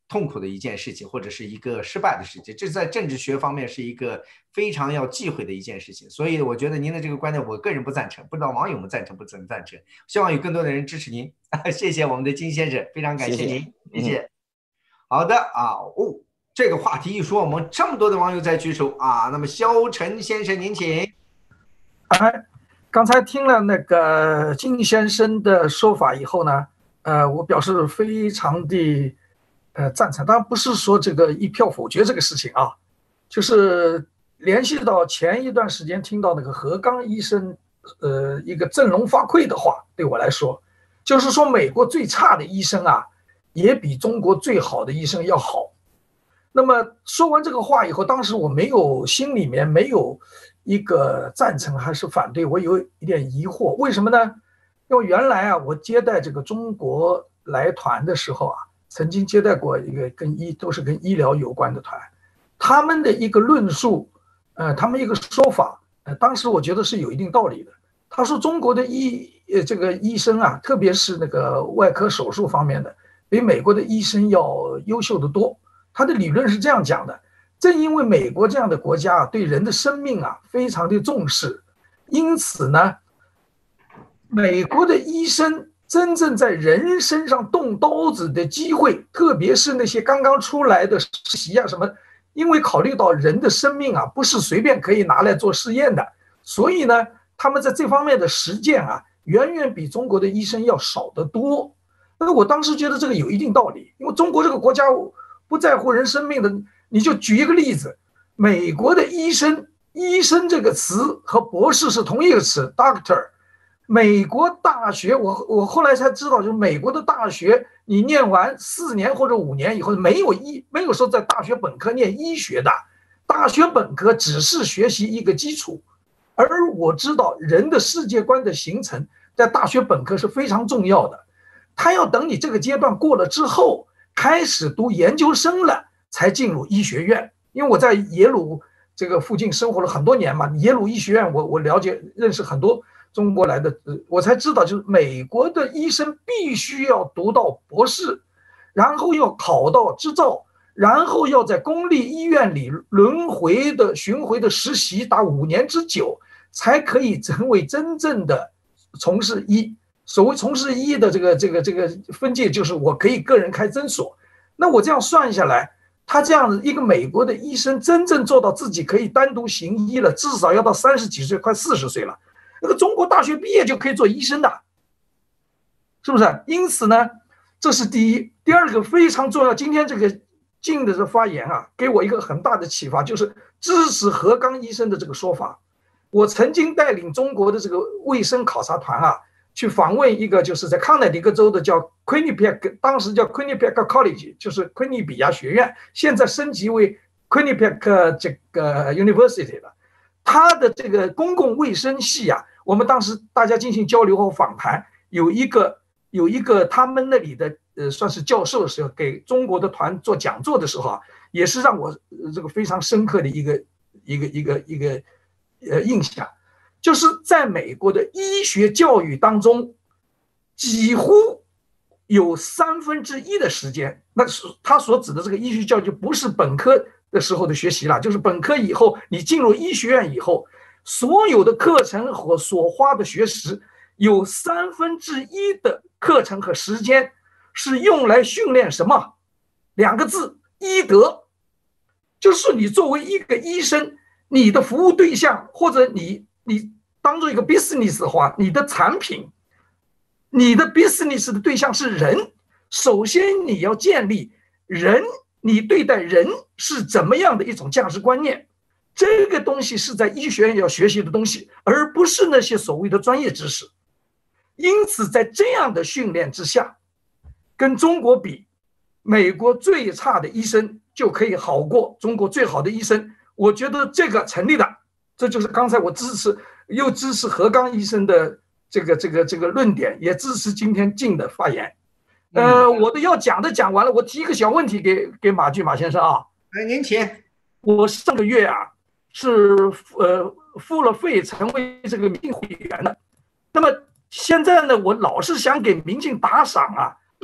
痛苦的一件事情，或者是一个失败的事情，这在政治学方面是一个非常要忌讳的一件事情。所以我觉得您的这个观点，我个人不赞成，不知道网友们赞成不赞赞成？希望有更多的人支持您。谢谢我们的金先生，非常感谢您，谢谢。谢谢嗯、好的啊，哦，这个话题一说，我们这么多的网友在举手啊，那么萧晨先生您请。 哎，刚才听了那个金先生的说法以后呢，呃，我表示非常的。呃，赞成，当然不是说这个一票否决这个事情啊，就是联系到前一段时间听到那个何刚医生，呃，一个振聋发聩的话，对我来说，就是说美国最差的医生啊，也比中国最好的医生要好。那么说完这个话以后，当时我没有心里面没有一个赞成还是反对，我有一点疑惑，为什么呢？因为原来啊，我接待这个中国来团的时候啊。曾经接待过一个跟医都是跟医疗有关的团，他们的一个论述，呃，他们一个说法，呃，当时我觉得是有一定道理的。他说中国的医呃这个医生啊，特别是那个外科手术方面的，比美国的医生要优秀得多。他的理论是这样讲的：正因为美国这样的国家啊，对人的生命啊非常的重视，因此呢，美国的医生。真正在人身上动刀子的机会，特别是那些刚刚出来的实习啊什么，因为考虑到人的生命啊不是随便可以拿来做试验的，所以呢，他们在这方面的实践啊，远远比中国的医生要少得多。那我当时觉得这个有一定道理，因为中国这个国家不在乎人生命的，你就举一个例子，美国的医生，医生这个词和博士是同一个词 ，doctor。美国大学，我我后来才知道，就是美国的大学，你念完四年或者五年以后，没有医，没有说在大学本科念医学的，大学本科只是学习一个基础，而我知道人的世界观的形成，在大学本科是非常重要的，他要等你这个阶段过了之后，开始读研究生了，才进入医学院。因为我在耶鲁这个附近生活了很多年嘛，耶鲁医学院我我了解认识很多。中国来的，我才知道，就是美国的医生必须要读到博士，然后要考到执照，然后要在公立医院里轮回的巡回的实习达五年之久，才可以成为真正的从事医。所谓从事医的这个这个这个分界，就是我可以个人开诊所。那我这样算下来，他这样一个美国的医生真正做到自己可以单独行医了，至少要到三十几岁，快四十岁了。那个中国大学毕业就可以做医生的，是不是？因此呢，这是第一。第二个非常重要，今天这个静的这发言啊，给我一个很大的启发，就是支持何刚医生的这个说法。我曾经带领中国的这个卫生考察团啊，去访问一个就是在康乃狄克州的叫昆尼比亚，当时叫昆尼比亚 College， 就是昆尼比亚学院，现在升级为昆尼比亚这个 University 了。他的这个公共卫生系啊，我们当时大家进行交流和访谈，有一个有一个他们那里的呃算是教授的时候，给中国的团做讲座的时候啊，也是让我这个非常深刻的一个一个一个一个呃印象，就是在美国的医学教育当中，几乎有三分之一的时间，那是他所指的这个医学教育，不是本科的时候的学习了，就是本科以后你进入医学院以后，所有的课程和所花的学时，有三分之一的课程和时间是用来训练什么？两个字：医德。就是你作为一个医生，你的服务对象或者你你当做一个 business 的话，你的产品，你的 business 的对象是人，首先你要建立人。你对待人是怎么样的一种价值观念？这个东西是在医学院要学习的东西，而不是那些所谓的专业知识。因此，在这样的训练之下，跟中国比，美国最差的医生就可以好过中国最好的医生。我觉得这个成立的，这就是刚才我支持又支持何刚医生的这个这个这个论点，也支持今天静的发言。呃，我的要讲的讲完了，我提一个小问题给给马骏马先生啊。 哎，您请。 我上个月啊是呃付了费成为这个民进会员的，那么现在呢，我老是想给民进打赏啊，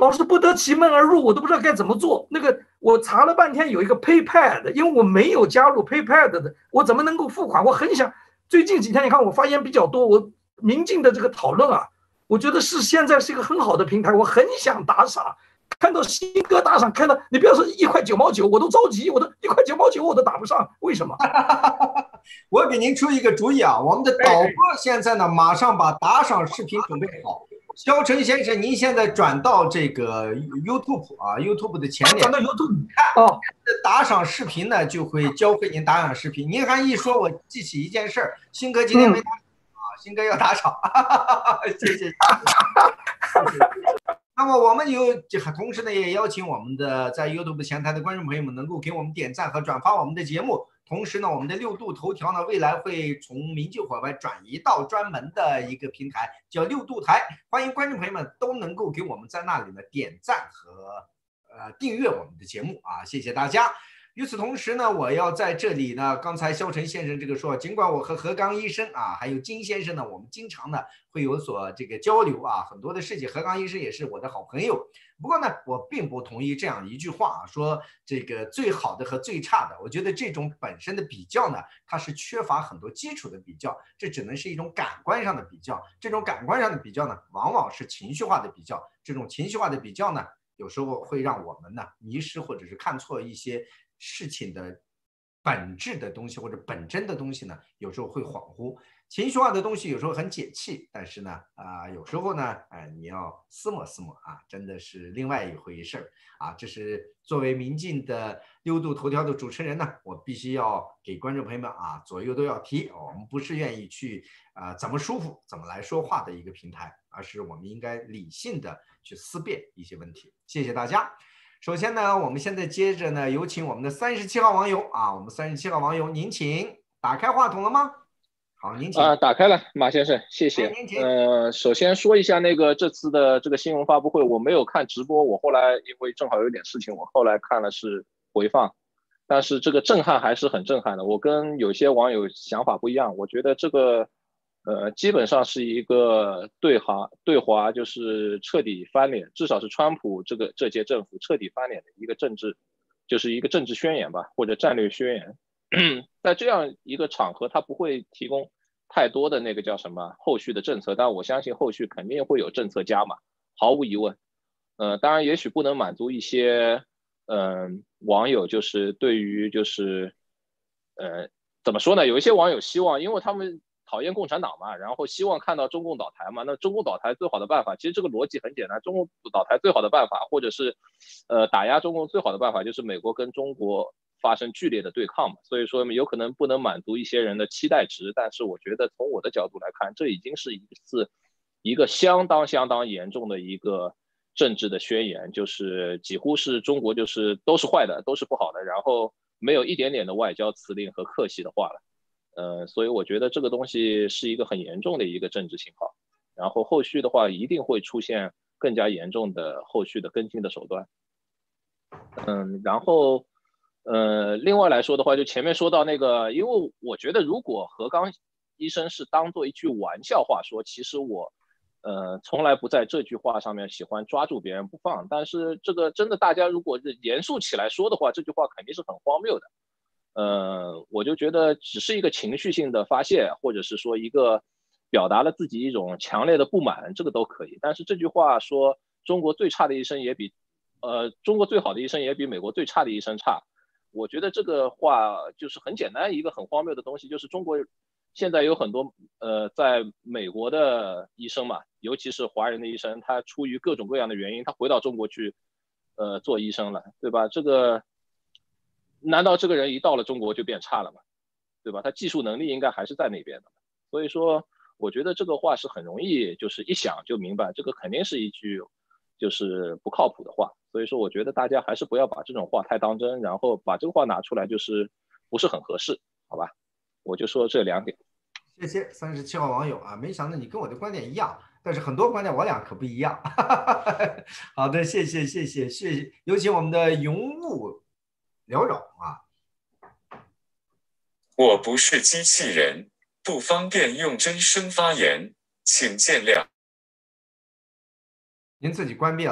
老是不得其门而入，我都不知道该怎么做。那个我查了半天，有一个 PayPal， 因为我没有加入 PayPal 的，我怎么能够付款？我很想，最近几天你看我发言比较多，我民进的这个讨论啊，我觉得是现在是一个很好的平台，我很想打赏。看到新哥打赏，看到你不要说一块九毛九，我都着急，我都一块九毛九我都打不上，为什么？ 我给您出一个主意啊，我们的导播现在呢，马上把打赏视频准备好。肖晨先生，您现在转到这个 YouTube 啊 ，YouTube 的前脸， 转到 YouTube 看哦， 打赏视频呢就会教会您打赏视频。您还一说，我记起一件事儿，新哥今天没打赏、嗯、啊，新哥要打赏，谢谢。谢谢那么我们有同时呢，也邀请我们的在 YouTube 前台的观众朋友们能够给我们点赞和转发我们的节目。同时呢，我们的六度头条呢，未来会从民进伙伴转移到专门的一个平台，叫六度台。欢迎观众朋友们都能够给我们在那里呢点赞和呃订阅我们的节目啊，谢谢大家。与此同时呢，我要在这里呢，刚才肖晨先生这个说，尽管我和何刚医生啊，还有金先生呢，我们经常呢会有所这个交流啊，很多的事情，何刚医生也是我的好朋友。不过呢，我并不同意这样一句话啊，说这个最好的和最差的，我觉得这种本身的比较呢，它是缺乏很多基础的比较，这只能是一种感官上的比较。这种感官上的比较呢，往往是情绪化的比较。这种情绪化的比较呢，有时候会让我们呢迷失，或者是看错一些事情的本质的东西或者本真的东西呢，有时候会恍惚。情绪化的东西有时候很解气，但是呢，啊、呃，有时候呢，哎、呃，你要思摸思摸啊，真的是另外一回事儿啊。这是作为民进的六度头条的主持人呢，我必须要给观众朋友们啊左右都要提。我们不是愿意去啊、呃、怎么舒服怎么来说话的一个平台，而是我们应该理性的去思辨一些问题。谢谢大家。首先呢，我们现在接着呢，有请我们的三十七号网友啊，我们三十七号网友，您请打开话筒了吗？好，您请。 啊，打开了，马先生，谢谢。 哎、您请。 呃，首先说一下那个这次的这个新闻发布会，我没有看直播，我后来因为正好有点事情，我后来看了是回放，但是这个震撼还是很震撼的。我跟有些网友想法不一样，我觉得这个呃基本上是一个对华对华就是彻底翻脸，至少是川普这个这届政府彻底翻脸的一个政治，就是一个政治宣言吧，或者战略宣言。在这样一个场合，他不会提供太多的那个叫什么后续的政策，但我相信后续肯定会有政策加码，毫无疑问。呃，当然也许不能满足一些嗯、呃、网友，就是对于就是呃怎么说呢？有一些网友希望，因为他们讨厌共产党嘛，然后希望看到中共倒台嘛。那中共倒台最好的办法，其实这个逻辑很简单，中共倒台最好的办法，或者是呃打压中共最好的办法，就是美国跟中国发生剧烈的对抗嘛，所以说有可能不能满足一些人的期待值，但是我觉得从我的角度来看，这已经是一次一个相当相当严重的一个政治的宣言，就是几乎是中国就是都是坏的，都是不好的，然后没有一点点的外交辞令和客气的话了。呃，所以我觉得这个东西是一个很严重的一个政治信号，然后后续的话一定会出现更加严重的后续的跟进的手段。嗯，然后呃，另外来说的话，就前面说到那个，因为我觉得如果何刚医生是当做一句玩笑话说，其实我呃从来不在这句话上面喜欢抓住别人不放，但是这个真的大家如果是严肃起来说的话，这句话肯定是很荒谬的。呃，我就觉得只是一个情绪性的发泄，或者是说一个表达了自己一种强烈的不满，这个都可以。但是这句话说中国最差的医生也比呃中国最好的医生也比美国最差的医生差。我觉得这个话就是很简单，一个很荒谬的东西，就是中国现在有很多呃在美国的医生嘛，尤其是华人的医生，他出于各种各样的原因，他回到中国去呃做医生了，对吧？这个难道这个人一到了中国就变差了吗？对吧？他技术能力应该还是在那边的。所以说我觉得这个话是很容易就是一想就明白，这个肯定是一句就是不靠谱的话。所以说我觉得大家还是不要把这种话太当真，然后把这个话拿出来就是不是很合适，好吧？我就说这两点。 谢谢三十七号网友啊，没想到你跟我的观点一样，但是很多观点我俩可不一样。好的，谢谢谢谢谢谢，有请我们的云雾缭绕啊。 我不是机器人，不方便用真声发言，请见谅。 您自己关闭了啊，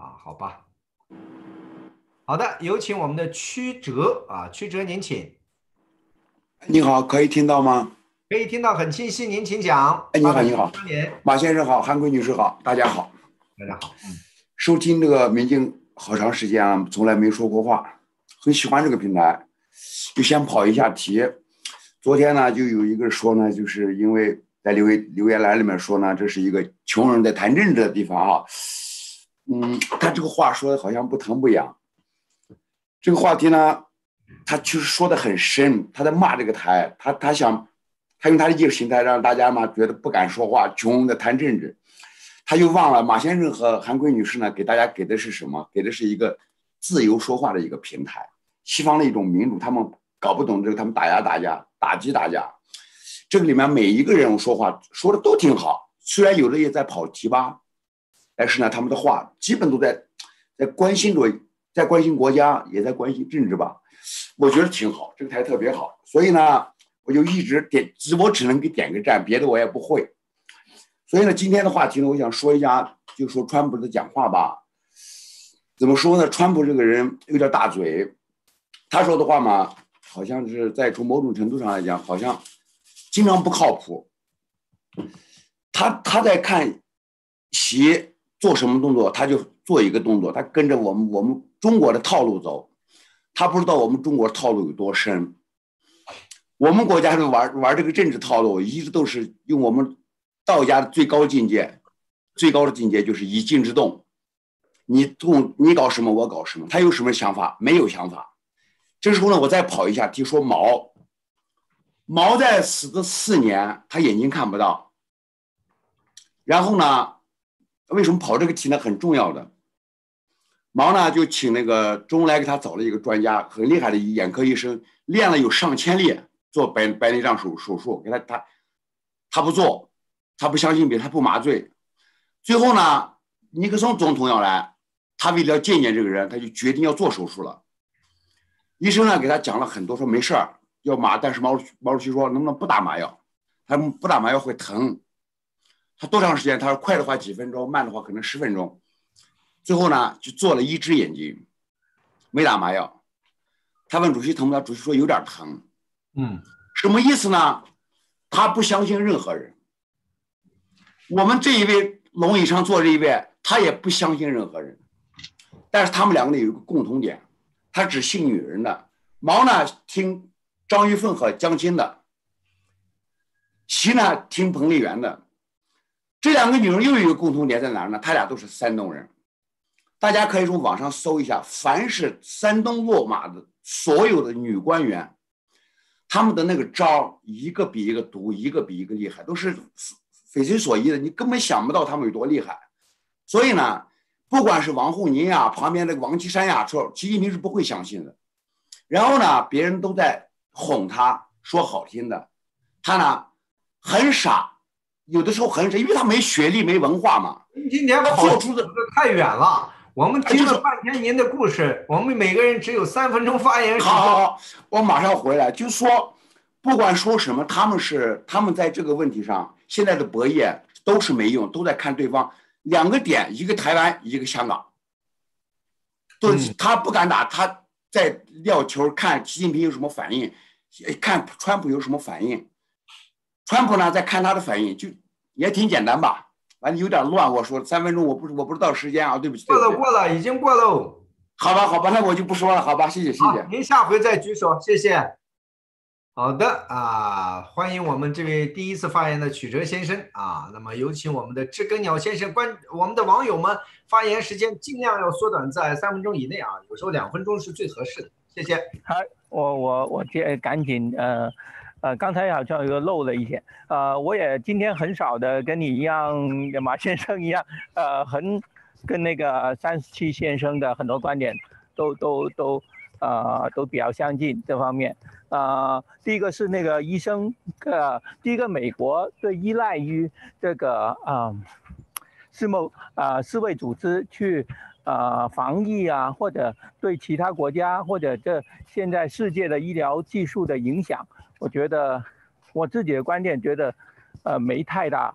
啊，好吧。好的，有请我们的曲哲啊，曲哲您请。 你好，可以听到吗？ 可以听到很清晰，您请讲。 哎，你好，你好，马先生好，韩桂女士好，大家好。 大家好。嗯， 收听这个民警好长时间了，从来没说过话，很喜欢这个平台。就先跑一下题。昨天呢，就有一个说呢，就是因为在留言留言栏里面说呢，这是一个穷人在谈政治的地方啊。嗯，他这个话说的好像不疼不痒。这个话题呢，他其实说的很深，他在骂这个台，他他想，他用他的意识形态让大家嘛觉得不敢说话，穷人在谈政治。他又忘了马先生和韩桂女士呢，给大家给的是什么？给的是一个自由说话的一个平台。西方的一种民主，他们搞不懂这个，他们打压大家，打击大家。这个里面每一个人说话说的都挺好，虽然有的也在跑题吧，但是呢，他们的话基本都在在关心着，在关心国家，也在关心政治吧。我觉得挺好，这个台特别好，所以呢，我就一直点，我只能给点个赞，别的我也不会。所以呢，今天的话题呢，我想说一下，就说川普的讲话吧。怎么说呢？川普这个人有点大嘴，他说的话嘛，好像是在从某种程度上来讲，好像经常不靠谱。他他在看习做什么动作，他就做一个动作，他跟着我们我们中国的套路走，他不知道我们中国套路有多深。我们国家是玩玩这个政治套路，一直都是用我们道家的最高境界，最高的境界就是以静制动。你动，你搞什么，我搞什么。他有什么想法？没有想法。这时候呢，我再跑一下，听说毛，毛在死的四年，他眼睛看不到。然后呢，为什么跑这个题呢？很重要的。毛呢就请那个周恩来给他找了一个专家，很厉害的眼科医生，练了有上千例做白白内障手手术，给他他他不做。他不相信别人，他不麻醉。最后呢，尼克松总统要来，他为了见见这个人，他就决定要做手术了。医生呢给他讲了很多，说没事儿，要麻，但是毛毛主席说能不能不打麻药？他说不打麻药会疼。他多长时间？他说快的话几分钟，慢的话可能十分钟。最后呢，就做了一只眼睛，没打麻药。他问主席疼不疼？主席说有点疼。 嗯， 什么意思呢？他不相信任何人。我们这一位龙椅上坐这一位，他也不相信任何人，但是他们两个人有一个共同点，他只信女人的。毛呢听张玉凤和江青的，习呢听彭丽媛的。这两个女人又有一个共同点在哪儿呢？她俩都是山东人。大家可以从网上搜一下，凡是山东落马的所有的女官员，他们的那个招一个比一个毒，一个比一个厉害，都是匪夷所思的，你根本想不到他们有多厉害。所以呢，不管是王沪宁呀，旁边那个王岐山呀，说习近平是不会相信的。然后呢，别人都在哄他，说好听的，他呢很傻，有的时候很傻，因为他没学历、没文化嘛。 今天跑出的太远了，我们听了半天您的故事，我们每个人只有三分钟发言时间。 好好好，我马上回来，就是说，不管说什么，他们是他们在这个问题上。现在的博弈都是没用，都在看对方两个点，一个台湾，一个香港。都他不敢打，他在撂球，看习近平有什么反应，看川普有什么反应。川普呢，在看他的反应，就也挺简单吧。完了有点乱，我说三分钟，我不我不知道时间啊，对不起。 过了过了，已经过喽。 好吧好吧，那我就不说了，好吧，谢谢谢谢。 您下回再举手，谢谢。好的啊，欢迎我们这位第一次发言的曲哲先生啊。那么有请我们的知更鸟先生，关我们的网友们发言时间尽量要缩短在三分钟以内啊，有时候两分钟是最合适的。谢谢。 好，我我我接赶紧呃呃，刚才好像有个漏了一些，呃，我也今天很少的跟你一样，马先生一样，呃，很跟那个三十七先生的很多观点都都都呃都比较相近这方面。呃，第一个是那个医生，呃，第一个美国最依赖于这个啊，世贸啊世卫组织去呃防疫啊，或者对其他国家或者这现在世界的医疗技术的影响，我觉得我自己的观点觉得，呃，没太大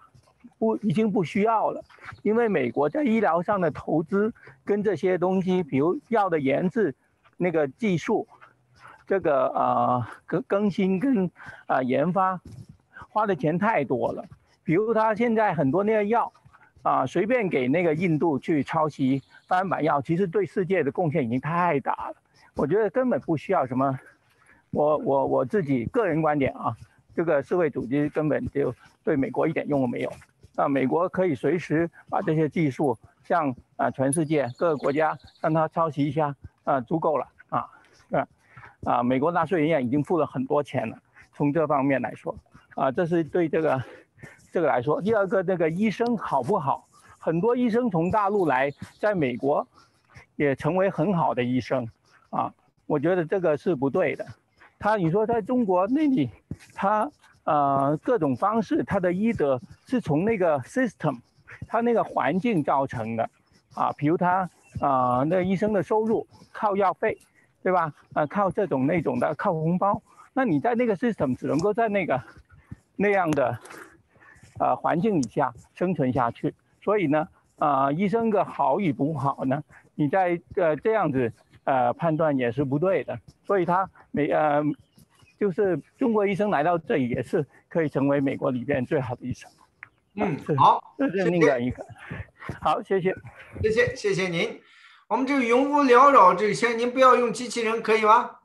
不已经不需要了，因为美国在医疗上的投资跟这些东西，比如药的研制、那个技术、这个呃更更新跟啊、呃、研发，花的钱太多了。比如他现在很多那个药啊、呃，随便给那个印度去抄袭翻版药，其实对世界的贡献已经太大了。我觉得根本不需要什么，我我我自己个人观点啊，这个世卫组织根本就对美国一点用都没有。啊，美国可以随时把这些技术向啊全世界各个国家让它抄袭一下啊，足够了啊啊啊！美国纳税人也已经付了很多钱了，从这方面来说啊，这是对这个这个来说。第二个，这个医生好不好？很多医生从大陆来，在美国也成为很好的医生啊，我觉得这个是不对的。他你说在中国那里，他。呃，各种方式，他的医德是从那个 system， 他那个环境造成的，啊，比如他啊、呃，那医生的收入靠药费，对吧？啊、呃，靠这种那种的，靠红包。那你在那个 system 只能够在那个那样的呃环境底下生存下去。所以呢，啊、呃，医生的好与不好呢，你在呃这样子呃判断也是不对的。所以他每呃。就是中国医生来到这里也是可以成为美国里边最好的医生。 嗯，好， 这是另外一个。好，谢谢， 谢谢，谢谢您。我们这个永无聊扰这些，您不要用机器人，可以吗？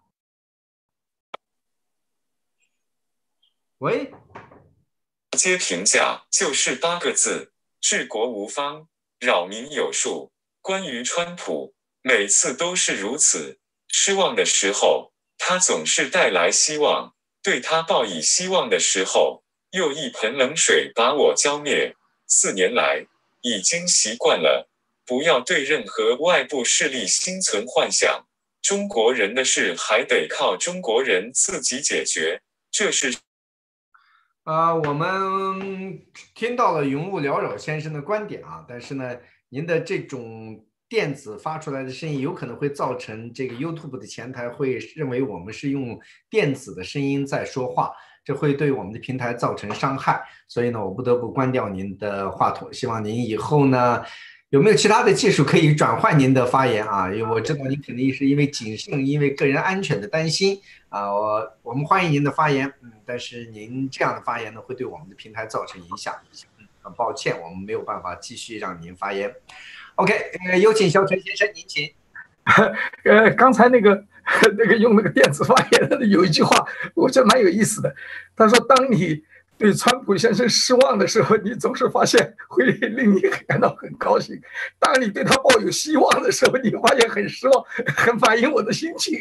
喂， 接评价就是八个字：治国无方，扰民有术。关于川普，每次都是如此，失望的时候。他总是带来希望，对他抱以希望的时候，又一盆冷水把我浇灭。四年来，已经习惯了，不要对任何外部势力心存幻想。中国人的事还得靠中国人自己解决。这是， 啊、呃，我们听到了永无聊扰先生的观点啊，但是呢，您的这种。电子发出来的声音有可能会造成这个 YouTube 的前台会认为我们是用电子的声音在说话，这会对我们的平台造成伤害，所以呢，我不得不关掉您的话筒。希望您以后呢，有没有其他的技术可以转换您的发言啊？因为我知道您肯定是因为谨慎、因为个人安全的担心啊。我我们欢迎您的发言，嗯，但是您这样的发言呢，会对我们的平台造成影响。嗯，很抱歉，我们没有办法继续让您发言。OK， 呃，有请肖晨先生，您请。 呃，刚才那个那个用那个电子发言的有一句话，我觉得蛮有意思的。他说：“当你对川普先生失望的时候，你总是发现会令你感到很高兴；当你对他抱有希望的时候，你发现很失望，很反映我的心情。”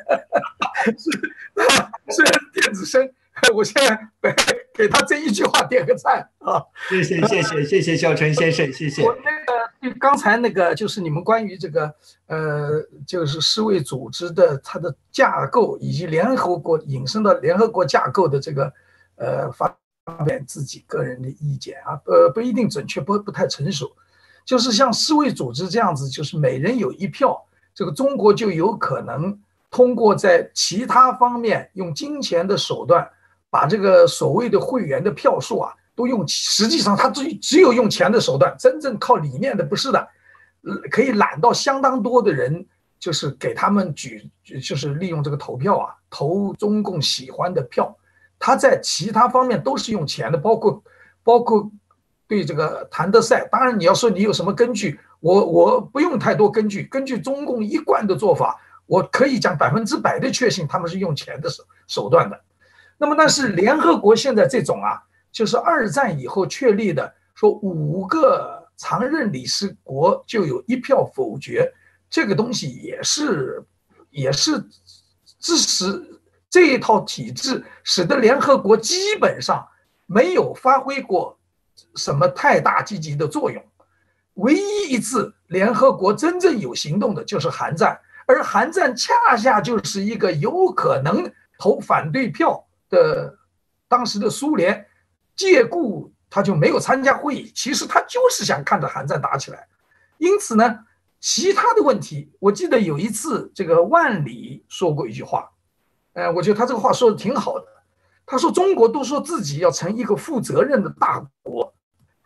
虽然电子声。我现在给他这一句话点个赞啊！ 谢谢谢谢谢谢肖晨先生，谢谢。 我那个刚才那个就是你们关于这个呃，就是世卫组织的它的架构以及联合国引申到联合国架构的这个呃发表自己个人的意见啊，呃不一定准确，不不太成熟。就是像世卫组织这样子，就是每人有一票，这个中国就有可能通过在其他方面用金钱的手段。把这个所谓的会员的票数啊，都用，实际上他只只有用钱的手段，真正靠理念的不是的，可以揽到相当多的人，就是给他们举，就是利用这个投票啊，投中共喜欢的票。他在其他方面都是用钱的，包括包括对这个谭德赛。当然你要说你有什么根据，我我不用太多根据，根据中共一贯的做法，我可以讲百分之百的确信他们是用钱的手手段的。那么，但是联合国现在这种啊，就是二战以后确立的，说五个常任理事国就有一票否决，这个东西也是也是致使这一套体制使得联合国基本上没有发挥过什么太大积极的作用。唯一一次联合国真正有行动的就是韩战，而韩战恰恰就是一个有可能投反对票的当时的苏联借故他就没有参加会议，其实他就是想看着韩战打起来。因此呢，其他的问题，我记得有一次这个万里说过一句话，呃，我觉得他这个话说的挺好的。他说中国都说自己要成一个负责任的大国，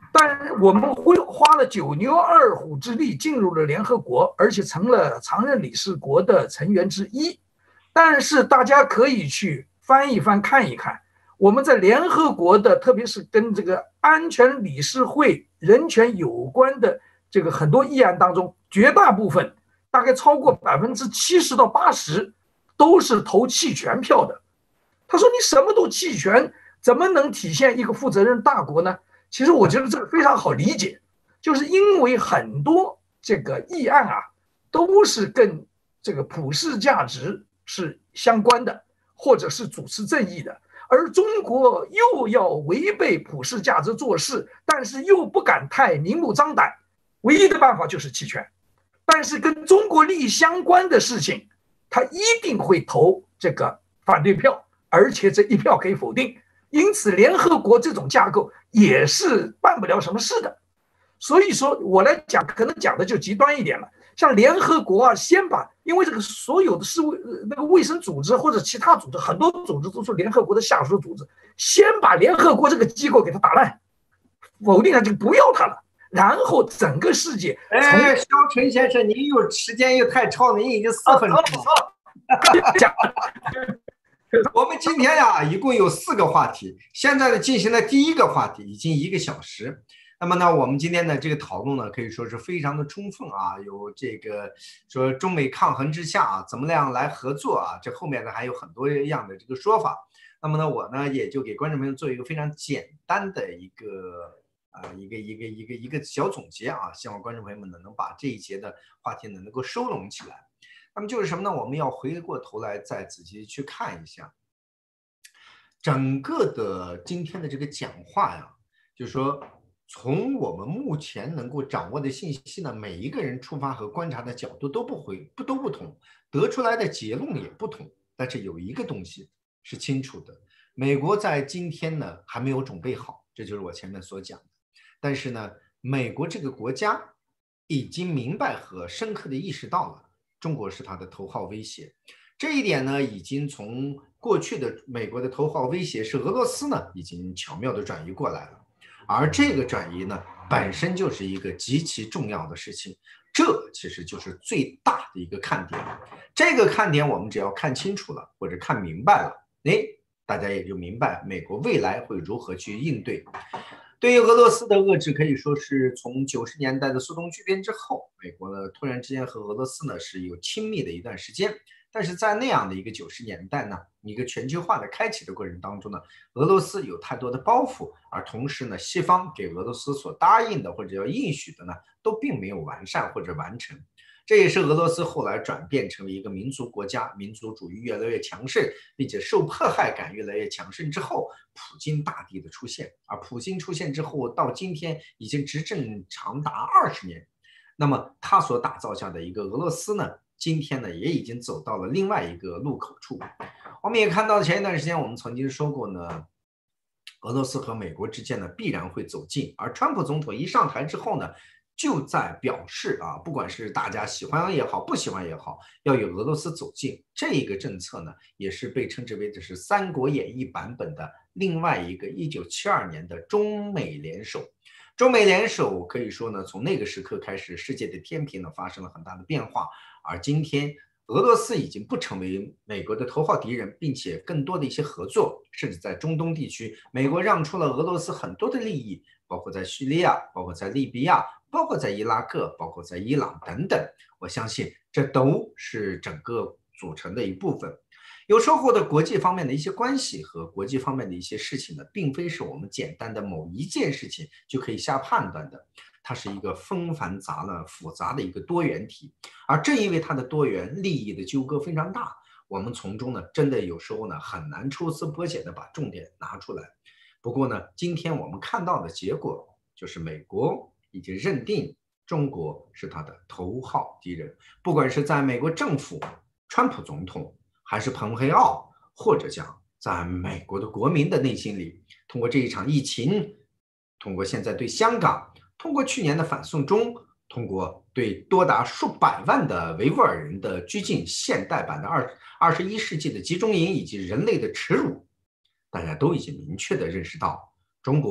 但我们会花了九牛二虎之力进入了联合国，而且成了常任理事国的成员之一。但是大家可以去翻一翻看一看，我们在联合国的，特别是跟这个安全理事会人权有关的这个很多议案当中，绝大部分大概超过百分之七十到八十都是投弃权票的。他说你什么都弃权，怎么能体现一个负责任大国呢？其实我觉得这个非常好理解，就是因为很多这个议案啊，都是跟这个普世价值是相关的，或者是主持正义的，而中国又要违背普世价值做事，但是又不敢太明目张胆，唯一的办法就是弃权。但是跟中国利益相关的事情，他一定会投这个反对票，而且这一票可以否定。因此联合国这种架构也是办不了什么事的。所以说我来讲，可能讲的就极端一点了，像联合国啊，先把，因为这个所有的世卫那个卫生组织或者其他组织，很多组织都是联合国的下属组织，先把联合国这个机构给它打烂，否定了就不要它了，然后整个世界。 哎，肖晨先生，您又时间又太超了，您已经四分钟了。 讲我们今天呀，一共有四个话题，现在呢进行了第一个话题，已经一个小时。那么呢，我们今天的这个讨论呢，可以说是非常的充分啊，有这个说中美抗衡之下啊，怎么样来合作啊？这后面呢还有很多样的这个说法。那么呢，我呢也就给观众朋友做一个非常简单的一个啊、呃、一个一个一个一个小总结啊，希望观众朋友们呢能把这一节的话题呢能够收拢起来。那么就是什么呢？我们要回过头来再仔细去看一下整个的今天的这个讲话呀，就是说从我们目前能够掌握的信息呢，每一个人出发和观察的角度都不回不都不同，得出来的结论也不同。但是有一个东西是清楚的，美国在今天呢还没有准备好，这就是我前面所讲的。但是呢，美国这个国家已经明白和深刻的意识到了中国是他的头号威胁，这一点呢，已经从过去的美国的头号威胁是俄罗斯呢，已经巧妙的转移过来了。而这个转移呢，本身就是一个极其重要的事情，这其实就是最大的一个看点。这个看点我们只要看清楚了，或者看明白了，哎，大家也就明白美国未来会如何去应对。对于俄罗斯的遏制，可以说是从九十年代的苏东剧变之后，美国呢突然之间和俄罗斯呢是有亲密的一段时间。但是在那样的一个九十年代呢，一个全球化的开启的过程当中呢，俄罗斯有太多的包袱，而同时呢，西方给俄罗斯所答应的或者要应许的呢，都并没有完善或者完成。这也是俄罗斯后来转变成为一个民族国家，民族主义越来越强盛，并且受迫害感越来越强盛之后，普京大帝的出现。而普京出现之后，到今天已经执政长达二十年，那么他所打造下的一个俄罗斯呢，今天呢也已经走到了另外一个路口处。我们也看到前一段时间我们曾经说过呢，俄罗斯和美国之间呢必然会走近，而川普总统一上台之后呢，就在表示啊，不管是大家喜欢也好，不喜欢也好，要与俄罗斯走近。这一个政策呢，也是被称之为这是《三国演义》版本的另外一个一九七二年的中美联手。中美联手可以说呢，从那个时刻开始，世界的天平呢发生了很大的变化。而今天，俄罗斯已经不成为美国的头号敌人，并且更多的一些合作，甚至在中东地区，美国让出了俄罗斯很多的利益，包括在叙利亚，包括在利比亚，包括在伊拉克，包括在伊朗等等。我相信这都是整个组成的一部分。有时候的国际方面的一些关系和国际方面的一些事情呢，并非是我们简单的某一件事情就可以下判断的，它是一个纷繁杂乱复杂的一个多元体。而正因为它的多元，利益的纠葛非常大，我们从中呢真的有时候呢很难抽丝剥茧的把重点拿出来。不过呢，今天我们看到的结果就是美国已经认定中国是他的头号敌人，不管是在美国政府川普总统，还是蓬佩奥，或者讲在美国的国民的内心里，通过这一场疫情，通过现在对香港，通过去年的反送中，通过对多达数百万的维吾尔人的拘禁现代版的二二十一世纪的集中营以及人类的耻辱，大家都已经明确的认识到，中国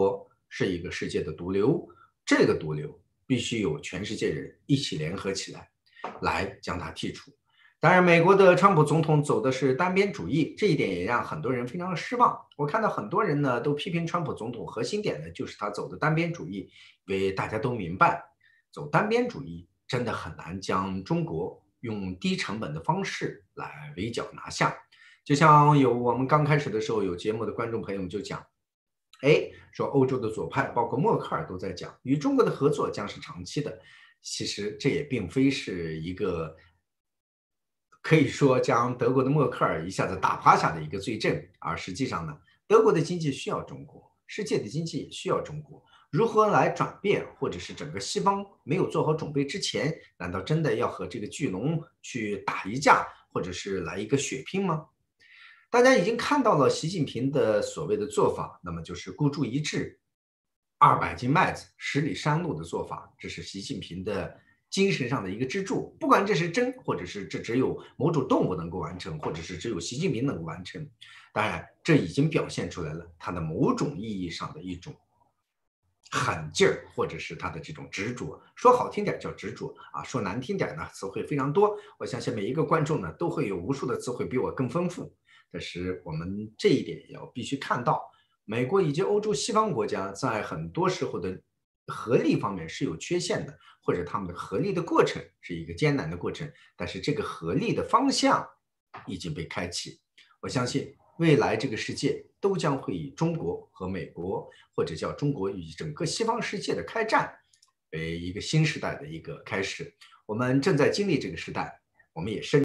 是一个世界的毒瘤，这个毒瘤必须有全世界人一起联合起来，来将它剔除。当然，美国的川普总统走的是单边主义，这一点也让很多人非常失望。我看到很多人呢都批评川普总统，核心点呢就是他走的单边主义，因为大家都明白，走单边主义真的很难将中国用低成本的方式来围剿拿下。就像有我们刚开始的时候，有节目的观众朋友们就讲，哎，说欧洲的左派，包括默克尔都在讲，与中国的合作将是长期的。其实这也并非是一个可以说将德国的默克尔一下子打趴下的一个罪证，而实际上呢，德国的经济需要中国，世界的经济也需要中国。如何来转变，或者是整个西方没有做好准备之前，难道真的要和这个巨龙去打一架，或者是来一个血拼吗？大家已经看到了习近平的所谓的做法，那么就是孤注一掷，二百斤麦子十里山路的做法，这是习近平的精神上的一个支柱。不管这是真，或者是这只有某种动物能够完成，或者是只有习近平能够完成，当然这已经表现出来了他的某种意义上的一种狠劲儿，或者是他的这种执着。说好听点叫执着啊，说难听点呢，词汇非常多。我相信每一个观众呢都会有无数的词汇比我更丰富。但是我们这一点也要必须看到，美国以及欧洲西方国家在很多时候的合力方面是有缺陷的，或者他们的合力的过程是一个艰难的过程。但是这个合力的方向已经被开启。我相信未来这个世界都将会以中国和美国，或者叫中国与整个西方世界的开战为一个新时代的一个开始。我们正在经历这个时代，我们也深